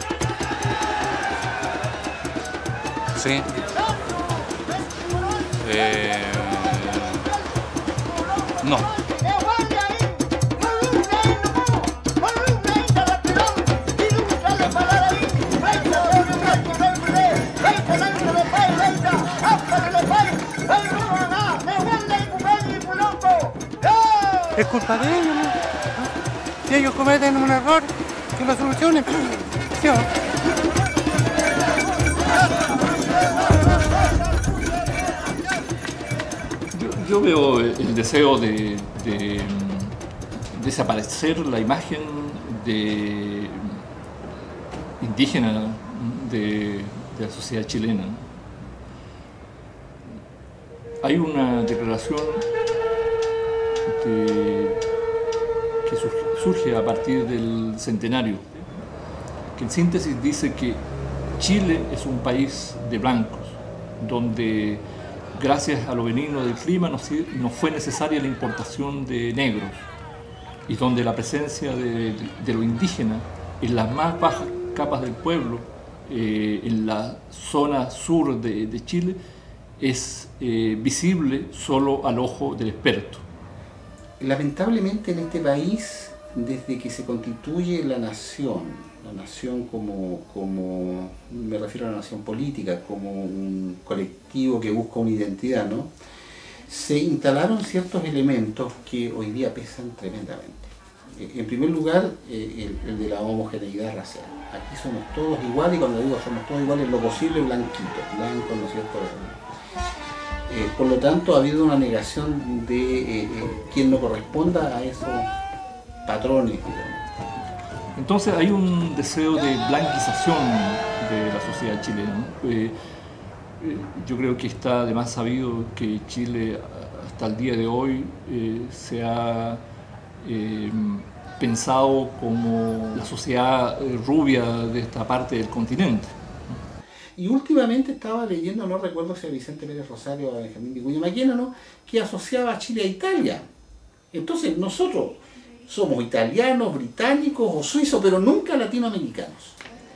Sí. Eh... No. Es culpa de ellos, ¿no? Si ellos cometen un error, que lo solucionen. ¿Sí o no? Yo veo el deseo de, de desaparecer la imagen de indígena de, de la sociedad chilena. Hay una declaración que, que surge a partir del centenario, que en síntesis dice que Chile es un país de blancos, donde gracias a lo benigno del clima no, no fue necesaria la importación de negros, y donde la presencia de, de, de lo indígena en las más bajas capas del pueblo, eh, en la zona sur de, de Chile, es eh, visible solo al ojo del experto. Lamentablemente en este país, desde que se constituye la nación, la nación como, como, me refiero a la nación política, como un colectivo que busca una identidad, ¿no?, se instalaron ciertos elementos que hoy día pesan tremendamente. En primer lugar, el, el de la homogeneidad racial. Aquí somos todos iguales, y cuando digo somos todos iguales, lo posible blanquitos, blancos, ¿no es cierto? Eh, por lo tanto, ha habido una negación de eh, eh, quien no corresponda a esos patrones, digamos. Entonces hay un deseo de blanquización de la sociedad chilena. Eh, eh, yo creo que está de más sabido que Chile hasta el día de hoy eh, se ha eh, pensado como la sociedad rubia de esta parte del continente. Y últimamente estaba leyendo, no recuerdo si a Vicente Pérez Rosario o a Benjamín Vicuña Maquena, ¿no?, que asociaba a Chile a Italia. Entonces nosotros somos italianos, británicos o suizos, pero nunca latinoamericanos.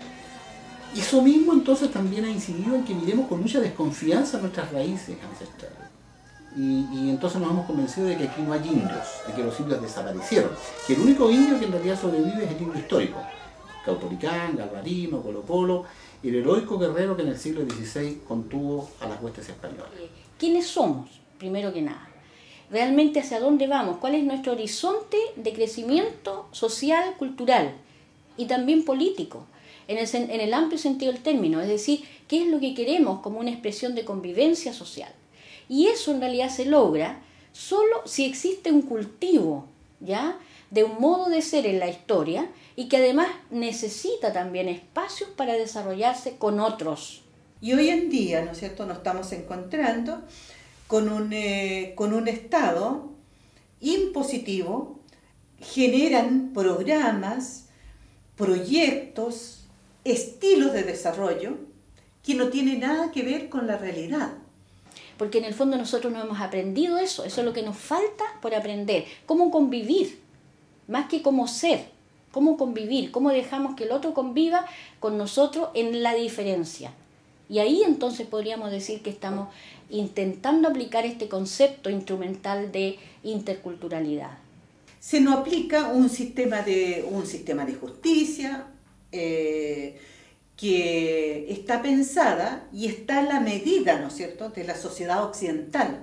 Y eso mismo entonces también ha incidido en que miremos con mucha desconfianza nuestras raíces ancestrales. Y, y entonces nos hemos convencido de que aquí no hay indios, de que los indios desaparecieron. Que el único indio que en realidad sobrevive es el indio histórico. Caupolicán, Galvarino, Colo Colo, el heroico guerrero que en el siglo dieciséis contuvo a las huestes españolas. ¿Quiénes somos, primero que nada? ¿Realmente hacia dónde vamos? ¿Cuál es nuestro horizonte de crecimiento social, cultural y también político? En el, en el amplio sentido del término, es decir, ¿qué es lo que queremos como una expresión de convivencia social? Y eso en realidad se logra solo si existe un cultivo, ¿ya?, de un modo de ser en la historia, y que además necesita también espacios para desarrollarse con otros. Y hoy en día, ¿no es cierto?, nos estamos encontrando con un, eh, con un Estado impositivo, generan programas, proyectos, estilos de desarrollo que no tienen nada que ver con la realidad. Porque en el fondo nosotros no hemos aprendido eso, eso es lo que nos falta por aprender, cómo convivir, más que cómo ser, cómo convivir, cómo dejamos que el otro conviva con nosotros en la diferencia. Y ahí entonces podríamos decir que estamos intentando aplicar este concepto instrumental de interculturalidad. Se nos aplica un sistema de, un sistema de justicia eh, que está pensada y está a la medida, ¿no es cierto?, de la sociedad occidental.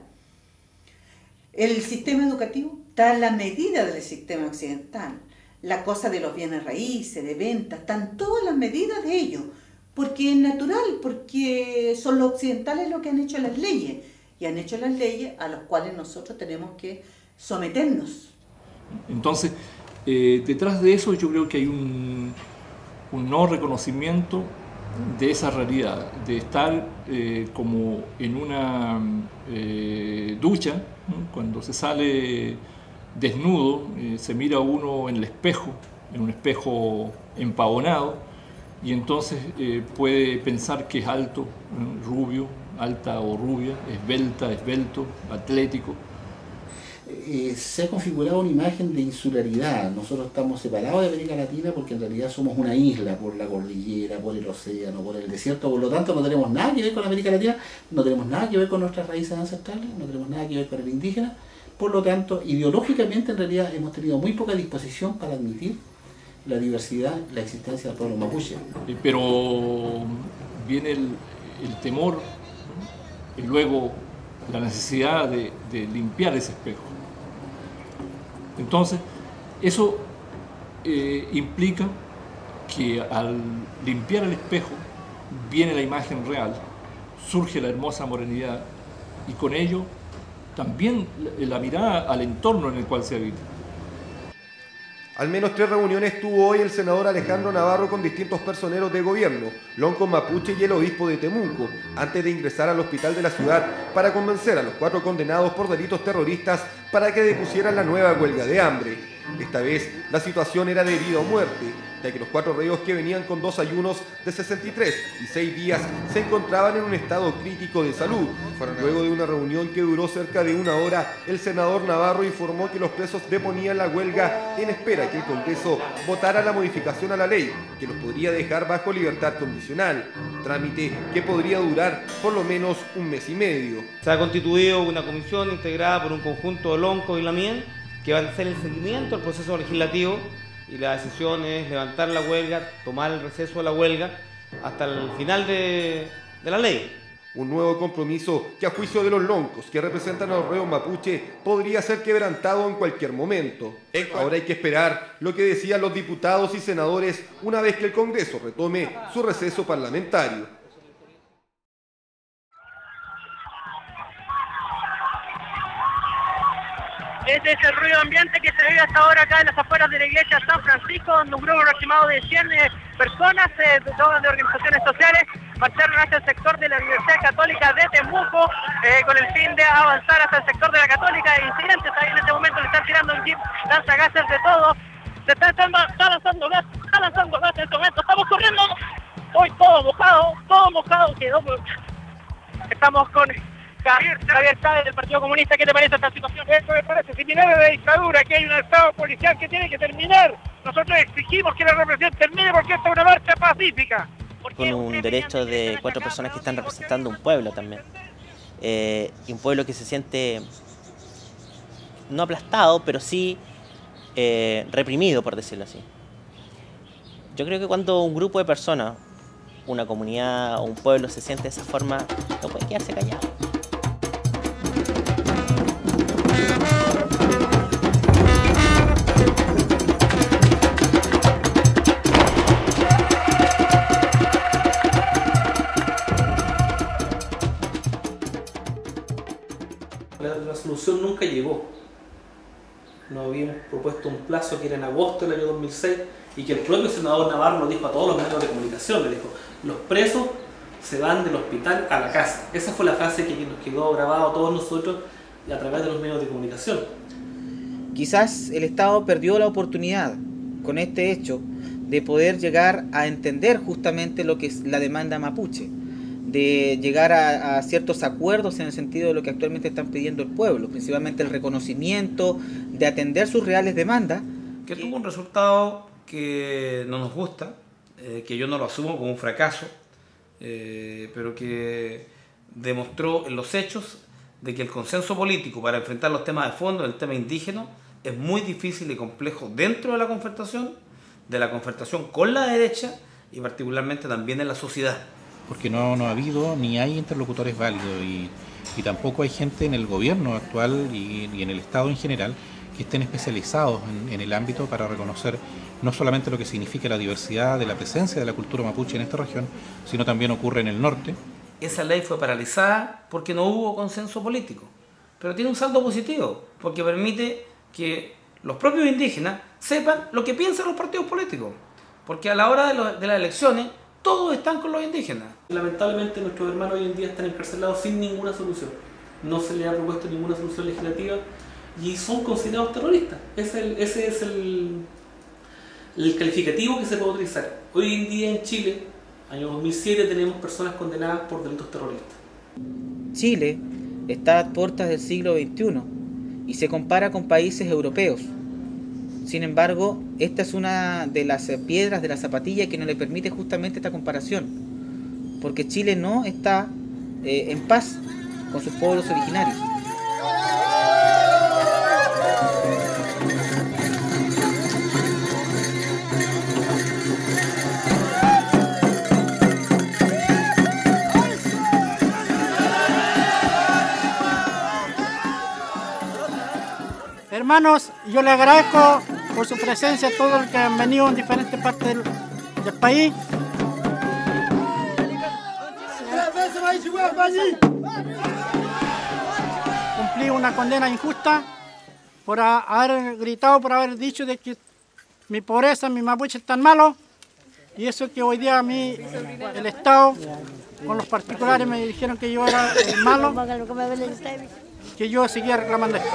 El sistema educativo está a la medida del sistema occidental. La cosa de los bienes raíces, de ventas, están todas las medidas de ello. Porque es natural, porque son los occidentales los que han hecho las leyes. Y han hecho las leyes a las cuales nosotros tenemos que someternos. Entonces, eh, detrás de eso yo creo que hay un, un no reconocimiento de esa realidad, de estar eh, como en una eh, ducha, ¿no?, cuando se sale desnudo, eh, se mira uno en el espejo, en un espejo empavonado, y entonces eh, puede pensar que es alto, ¿no?, rubio, alta o rubia, esbelta, esbelto, atlético. Eh, se ha configurado una imagen de insularidad. Nosotros estamos separados de América Latina porque en realidad somos una isla por la cordillera, por el océano, por el desierto. Por lo tanto, no tenemos nada que ver con América Latina, no tenemos nada que ver con nuestras raíces ancestrales, no tenemos nada que ver con el indígena. Por lo tanto, ideológicamente en realidad hemos tenido muy poca disposición para admitir la diversidad, la existencia del pueblo mapuche. Eh, pero viene el, el temor, ¿no?, y luego la necesidad de, de limpiar ese espejo. Entonces, eso eh, implica que al limpiar el espejo viene la imagen real, surge la hermosa morenidad y con ello también la mirada al entorno en el cual se habita. Al menos tres reuniones tuvo hoy el senador Alejandro Navarro con distintos personeros de gobierno, loncos mapuche y el obispo de Temuco, antes de ingresar al hospital de la ciudad para convencer a los cuatro condenados por delitos terroristas para que depusieran la nueva huelga de hambre. Esta vez la situación era de vida o muerte, ya que los cuatro reos que venían con dos ayunos de sesenta y tres y seis días se encontraban en un estado crítico de salud. Luego de una reunión que duró cerca de una hora, el senador Navarro informó que los presos deponían la huelga en espera que el Congreso votara la modificación a la ley, que los podría dejar bajo libertad condicional, trámite que podría durar por lo menos un mes y medio. Se ha constituido una comisión integrada por un conjunto de loncos y la mien que van a hacer el seguimiento del proceso legislativo, y la decisión es levantar la huelga, tomar el receso de la huelga hasta el final de, de la ley. Un nuevo compromiso que a juicio de los loncos que representan a los reos mapuche podría ser quebrantado en cualquier momento. Ahora hay que esperar lo que decían los diputados y senadores una vez que el Congreso retome su receso parlamentario. Ese es el ruido ambiente que se vive hasta ahora acá en las afueras de la iglesia de San Francisco, donde un grupo aproximado de cien personas eh, de, de organizaciones sociales marcharon hacia el sector de la Universidad Católica de Temuco eh, con el fin de avanzar hacia el sector de la Católica. Hay incidentes ahí en este momento, le están tirando un jeep, lanzagases de todo, se está, está, está lanzando gas, está lanzando gas en este momento, estamos corriendo, hoy todo mojado, todo mojado quedó. Estamos con Javier, Javier Chávez del Partido Comunista. ¿Qué te parece esta situación? Eso me parece similar a la dictadura, que hay un estado policial que tiene que terminar. Nosotros exigimos que la represión termine porque esta es una marcha pacífica. Con un derecho de cuatro personas que están representando un pueblo también. Eh, y un pueblo que se siente no aplastado, pero sí eh, reprimido, por decirlo así. Yo creo que cuando un grupo de personas, una comunidad o un pueblo se siente de esa forma, no puede quedarse callado. La solución nunca llegó. Nos habíamos propuesto un plazo que era en agosto del año dos mil seis y que el propio senador Navarro lo dijo a todos los medios de comunicación, le dijo: los presos se van del hospital a la casa. Esa fue la frase que nos quedó grabada a todos nosotros a través de los medios de comunicación. Quizás el Estado perdió la oportunidad con este hecho de poder llegar a entender justamente lo que es la demanda mapuche, de llegar a, a ciertos acuerdos en el sentido de lo que actualmente están pidiendo el pueblo, principalmente el reconocimiento, de atender sus reales demandas. Que tuvo un resultado que no nos gusta, eh, que yo no lo asumo como un fracaso, eh, pero que demostró en los hechos de que el consenso político para enfrentar los temas de fondo, el tema indígena, es muy difícil y complejo dentro de la concertación, de la concertación con la derecha y particularmente también en la sociedad. Porque no, no ha habido ni hay interlocutores válidos y, y tampoco hay gente en el gobierno actual y, y en el Estado en general que estén especializados en, en el ámbito para reconocer no solamente lo que significa la diversidad de la presencia de la cultura mapuche en esta región, sino también ocurre en el norte. Esa ley fue paralizada porque no hubo consenso político, pero tiene un saldo positivo, porque permite que los propios indígenas sepan lo que piensan los partidos políticos, porque a la hora de, lo, de las elecciones todos están con los indígenas. Lamentablemente nuestros hermanos hoy en día están encarcelados sin ninguna solución, no se les ha propuesto ninguna solución legislativa y son considerados terroristas. Ese es el, ese es el, el calificativo que se puede utilizar. Hoy en día en Chile, año dos mil siete, tenemos personas condenadas por delitos terroristas. Chile está a puertas del siglo veintiuno y se compara con países europeos. Sin embargo, esta es una de las piedras de la zapatilla que no le permite justamente esta comparación, porque Chile no está eh, en paz con sus pueblos originarios. Hermanos, yo les agradezco por su presencia a todos los que han venido en diferentes partes del, del país. cumplí una condena injusta por a- haber gritado, por haber dicho de que mi pobreza, mi mapuche están malos, y eso que hoy día a mí, el Estado, con los particulares me dijeron que yo era el malo, que yo seguía reclamando esto.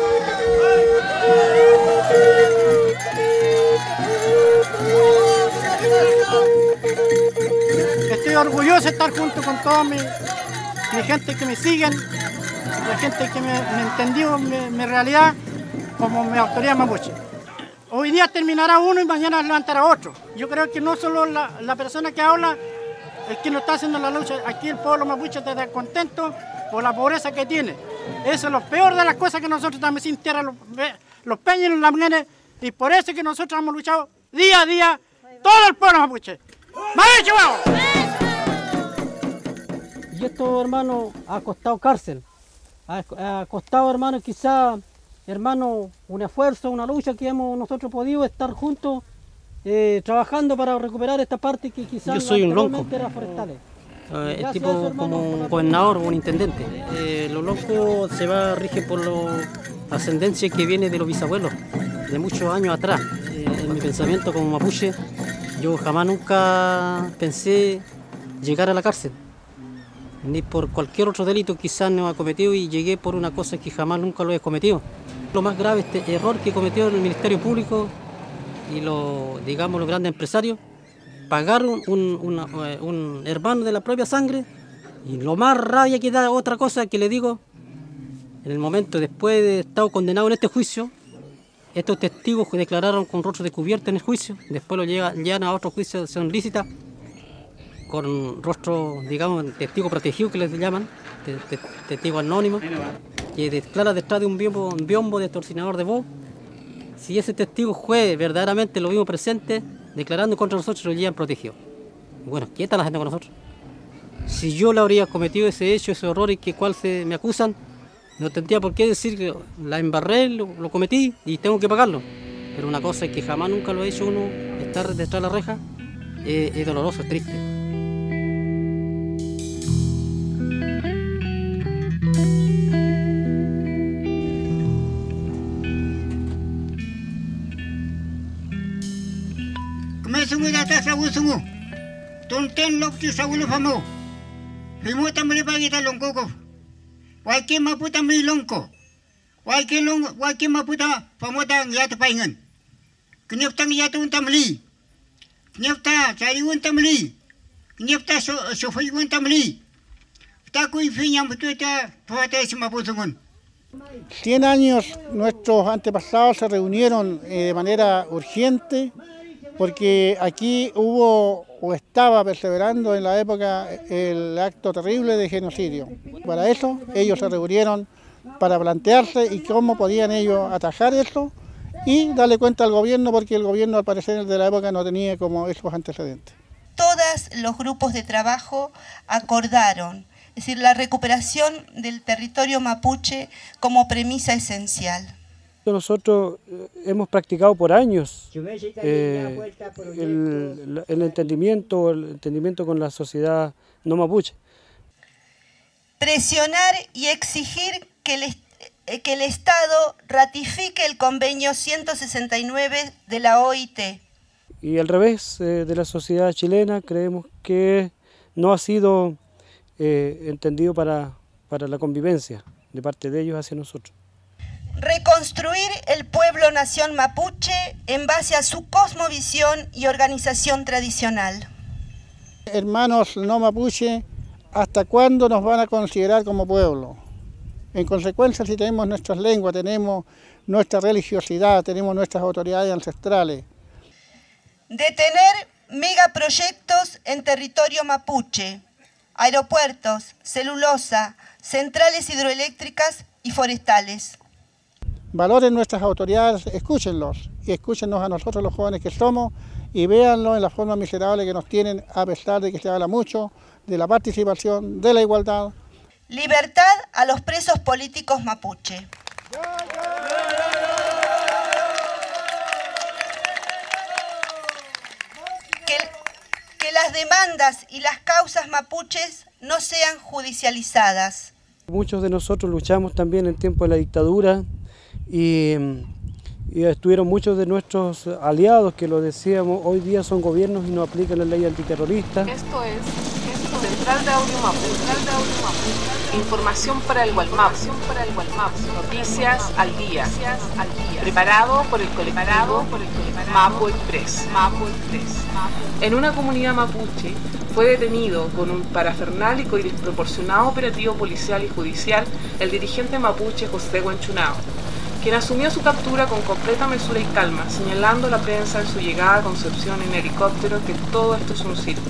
Estoy orgulloso de estar junto con toda mi, mi gente que me siguen, la gente que me, me entendió mi, mi realidad como mi autoridad mapuche. Hoy día terminará uno y mañana levantará otro. Yo creo que no solo la, la persona que habla es quien no está haciendo la lucha. Aquí el pueblo mapuche está contento por la pobreza que tiene. Eso es lo peor de las cosas, que nosotros estamos sin tierra, los, los peñas y los lamguenes, y por eso es que nosotros hemos luchado día a día, todo el pueblo mapuche. ¡Mapuche, vamos! Y esto, hermano, ha costado cárcel. Ha, ha costado, hermano, quizá, hermano, un esfuerzo, una lucha que hemos nosotros podido estar juntos eh, trabajando para recuperar esta parte que quizás Yo soy un lonco. anteriormente era forestales. Eh, es tipo como un gobernador o un intendente. Eh, los loncos se va a rige por la ascendencia que viene de los bisabuelos, de muchos años atrás. Eh, en mi pensamiento como mapuche, yo jamás nunca pensé llegar a la cárcel, ni por cualquier otro delito quizás no ha cometido, y llegué por una cosa que jamás nunca lo he cometido. Lo más grave, este error que cometió el Ministerio Público y los, digamos, los grandes empresarios, pagaron un, una, un hermano de la propia sangre, y lo más rabia que da, otra cosa que le digo, en el momento después de estar condenado en este juicio, estos testigos que declararon con rostro descubierto en el juicio, después lo llegan, llegan a otro juicio de acción lícita, con rostro, digamos, testigo protegido que les llaman, te, te, testigo anónimo, que declara detrás de un biombo, un biombo de extorsionador de voz. Si ese testigo fue verdaderamente lo mismo presente, declarando contra nosotros, lo llevan protegido. Bueno, ¿qué está la gente con nosotros? Si yo le habría cometido ese hecho, ese horror y que cual se me acusan, no tendría por qué decir que la embarré, lo, lo cometí y tengo que pagarlo. Pero una cosa es que jamás nunca lo ha hecho uno, estar detrás de la reja, eh, es doloroso, es triste. Sungu data sawu sungu, tunten lok ti sawu lu famu. Himu tamri pagi ta longko ko. Waiki mapu tamri longko. Waiki long, waiki mapu ta famu ta ngiat paingan. Knyap ta ngiat un tamli. Knyap ta cari un tamli. Knyap ta so sofai un tamli. Ta kui finyam tu ta pata es mapu sungun. Cien años nuestros antepasados se reunieron eh, de manera urgente, porque aquí hubo o estaba perseverando en la época el acto terrible de genocidio. Para eso ellos se reunieron para plantearse y cómo podían ellos atajar eso y darle cuenta al gobierno, porque el gobierno al parecer de la época no tenía como esos antecedentes. Todos los grupos de trabajo acordaron, es decir, la recuperación del territorio mapuche como premisa esencial. Nosotros hemos practicado por años eh, el, el entendimiento, el entendimiento con la sociedad no mapuche. Presionar y exigir que el, que el Estado ratifique el convenio ciento sesenta y nueve de la O I T. Y al revés eh, de la sociedad chilena, creemos que no ha sido eh, entendido para, para la convivencia de parte de ellos hacia nosotros. Reconstruir el pueblo-nación mapuche en base a su cosmovisión y organización tradicional. Hermanos no mapuche, ¿hasta cuándo nos van a considerar como pueblo? En consecuencia, si tenemos nuestras lenguas, tenemos nuestra religiosidad, tenemos nuestras autoridades ancestrales. Detener megaproyectos en territorio mapuche, aeropuertos, celulosa, centrales hidroeléctricas y forestales. Valoren nuestras autoridades, escúchenlos y escúchenos a nosotros los jóvenes que somos y véanlo en la forma miserable que nos tienen, a pesar de que se habla mucho de la participación, de la igualdad. Libertad a los presos políticos mapuche. Que, que las demandas y las causas mapuches no sean judicializadas. Muchos de nosotros luchamos también en tiempo de la dictadura y, y estuvieron muchos de nuestros aliados que lo decíamos, hoy día son gobiernos y no aplican la ley antiterrorista. Esto es Central de Audio Mapuche. Central de Audio Mapuche. Información para el Gualmap. para el Gualmap. Noticias al día. Noticias al día. Preparado por el colectivo Mapu Express. Mapu Express. En una comunidad mapuche fue detenido con un parafernal y desproporcionado operativo policial y judicial el dirigente mapuche José Huanchunao, quien asumió su captura con completa mesura y calma, señalando a la prensa en su llegada a Concepción en helicóptero que todo esto es un circo.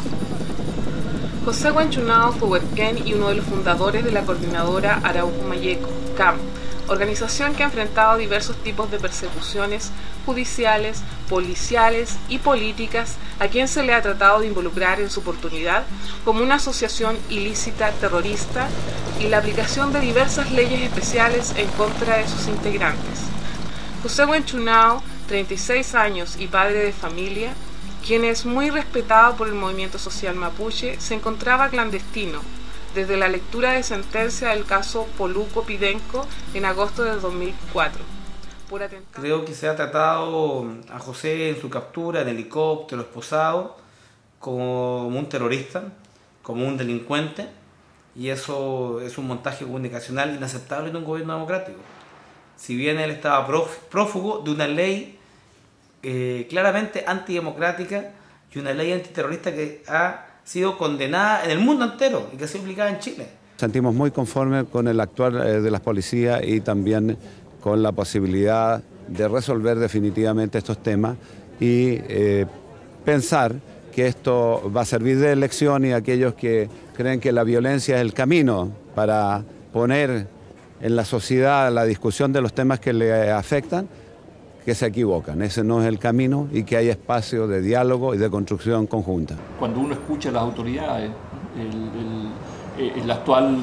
José Huanchunao fue huerquén y uno de los fundadores de la coordinadora Arauco Mayeco, C A M, organización que ha enfrentado diversos tipos de persecuciones judiciales, policiales y políticas, a quien se le ha tratado de involucrar en su oportunidad como una asociación ilícita terrorista y la aplicación de diversas leyes especiales en contra de sus integrantes. José Huanchunao, treinta y seis años y padre de familia, quien es muy respetado por el movimiento social mapuche, se encontraba clandestino desde la lectura de sentencia del caso Poluco Pidenco en agosto de dos mil cuatro. Por Creo que se ha tratado a José en su captura en helicóptero, esposado, como un terrorista, como un delincuente, y eso es un montaje comunicacional inaceptable en un gobierno democrático. Si bien él estaba prófugo de una ley Eh, claramente antidemocrática y una ley antiterrorista que ha sido condenada en el mundo entero y que ha sido aplicada en Chile. Sentimos muy conformes con el actuar eh, de las policías y también con la posibilidad de resolver definitivamente estos temas y eh, pensar que esto va a servir de lección, y aquellos que creen que la violencia es el camino para poner en la sociedad la discusión de los temas que le afectan, que se equivocan. Ese no es el camino y que hay espacio de diálogo y de construcción conjunta. Cuando uno escucha a las autoridades, el, el, el actual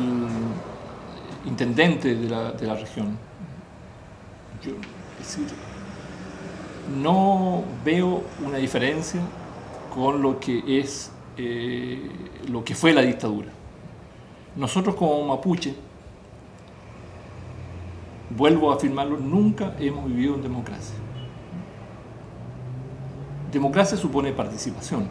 intendente de la, de la región, yo, es decir, no veo una diferencia con lo que es eh, lo que fue la dictadura. Nosotros como mapuche, vuelvo a afirmarlo, nunca hemos vivido en democracia. Democracia supone participación.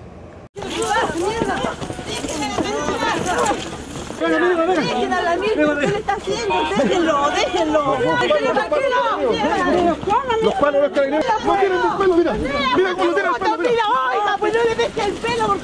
Dejen a la mierda, ¿qué le está haciendo? Déjenlo, déjenlo. Los palos de los carabineros no tienen el pelo, mira. Mira cómo tiene el pelo, mira. Mira, oiga, pues no le deje el pelo.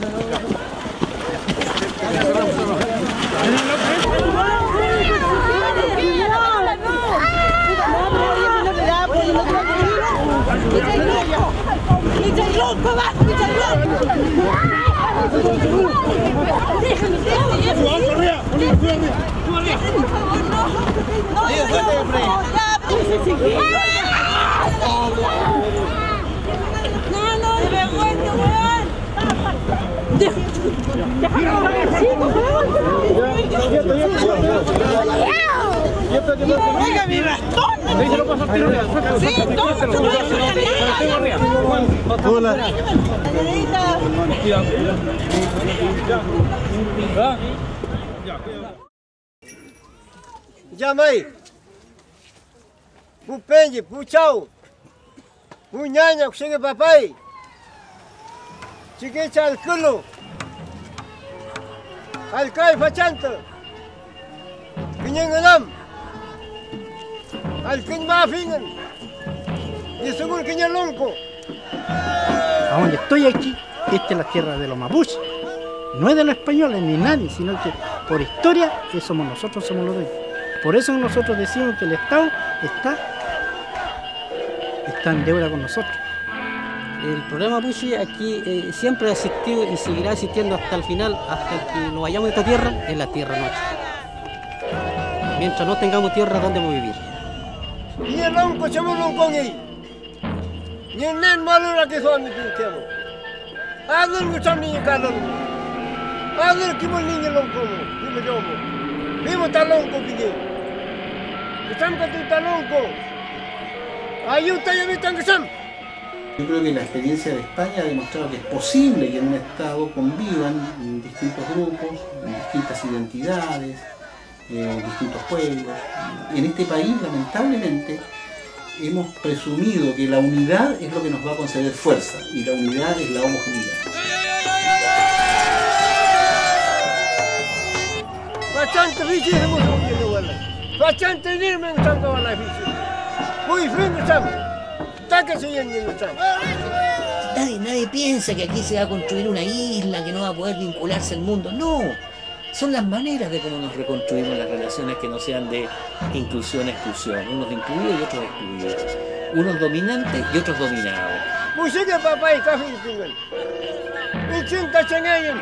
Oiga, mi bastón. Sí, todo se lo voy a hacer. Hola. Llamai. Pupenje, puchau. Punyanya kusinge papai. Chiquicha al culo. Al kai fachanta. Pinyanganam. Al kin mafingan. Y seguro que ya lonco. A donde estoy aquí, esta es la tierra de los mapuches. No es de los españoles ni nadie, sino que por historia que somos nosotros, somos los dueños. Por eso nosotros decimos que el Estado está, está en deuda con nosotros. El problema mapuche aquí eh, siempre ha existido y seguirá existiendo hasta el final, hasta que nos vayamos de esta tierra, es la tierra nuestra. Mientras no tengamos tierra, ¿dónde vamos a vivir? Ni el lonco se me lonco ahí. Ni el nen malo la que son mi tiempo. Hazle mucho niño calor. Hazle que el niño lonco, yo me llamo. Vivo talonco que están con tu talonco. Ayuda ya me están que son. Yo creo que la experiencia de España ha demostrado que es posible que en un Estado convivan distintos grupos, distintas identidades, eh, distintos pueblos. En este país, lamentablemente, hemos presumido que la unidad es lo que nos va a conceder fuerza, y la unidad es la homogeneidad. Bastante difícil hemos vivido, bueno. Bastante difícil estando a la difícil. Muy frío estamos. Está que se llenen estamos. Nadie, nadie piensa que aquí se va a construir una isla que no va a poder vincularse al mundo. No, son las maneras de cómo nos reconstruimos las relaciones que no sean de inclusión-exclusión. Unos incluidos y otros excluidos. Unos dominantes y otros dominados. Música papá y café y pingan. Incenta chengayen.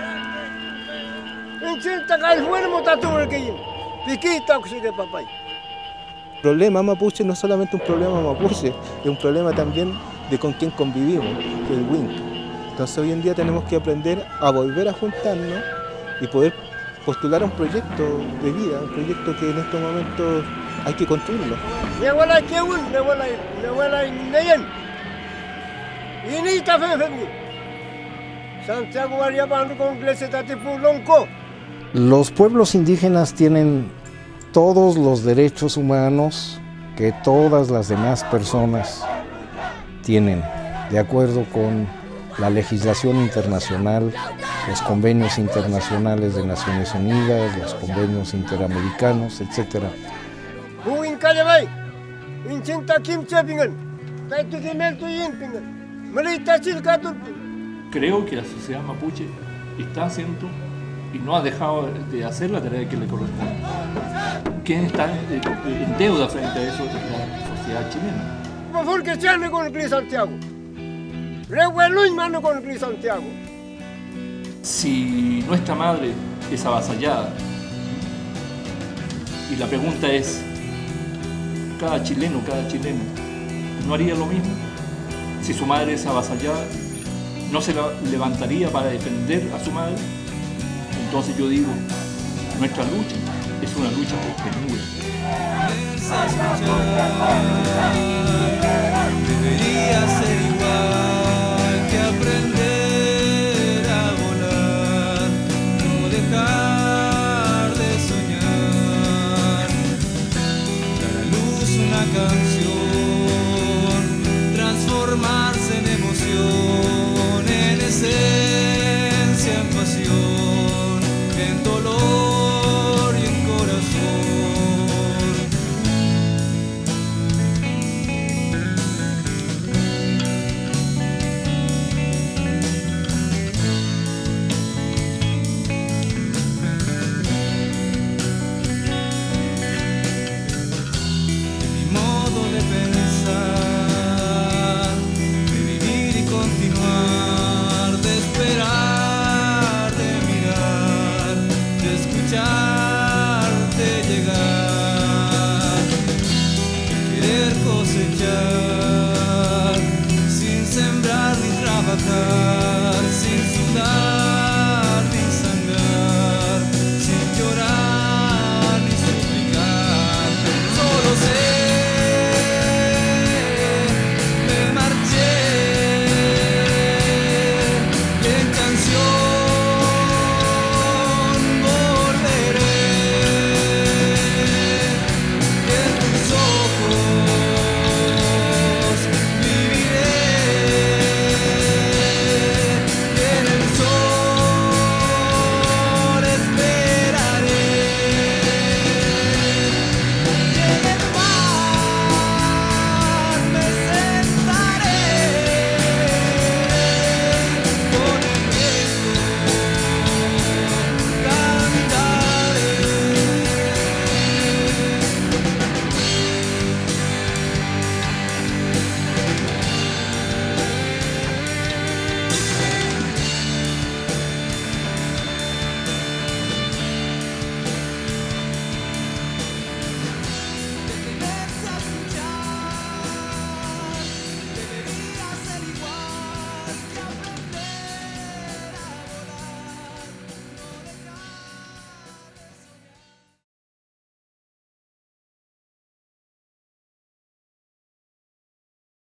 Incenta calfuermo tatuar que yen. Piquita música papá. El problema mapuche no es solamente un problema mapuche, es un problema también de con quién convivimos, que es el Winca. Entonces hoy en día tenemos que aprender a volver a juntarnos y poder postular un proyecto de vida, un proyecto que en estos momentos hay que construirlo. Mi abuela que un, mi abuela, mi abuela Neyen. Y ni está fe Santiago María Pando con iglesia Tatipu Lonco. Los pueblos indígenas tienen todos los derechos humanos que todas las demás personas tienen, de acuerdo con la legislación internacional, los convenios internacionales de Naciones Unidas, los convenios interamericanos, etcétera. Creo que la sociedad mapuche está haciendo y no ha dejado de hacer la tarea que le corresponde. ¿Quién está en deuda frente a eso? La sociedad chilena. Por favor, que se ande con el Cris Santiago. Revuelo y mano con el Cris Santiago. Si nuestra madre es avasallada, y la pregunta es, cada chileno, cada chilena, ¿no haría lo mismo? Si su madre es avasallada, ¿no se levantaría para defender a su madre? Entonces yo digo, nuestra lucha es una lucha sostenida. Debería ser igual que aprender a volar, no dejar de soñar. A la luz una canción.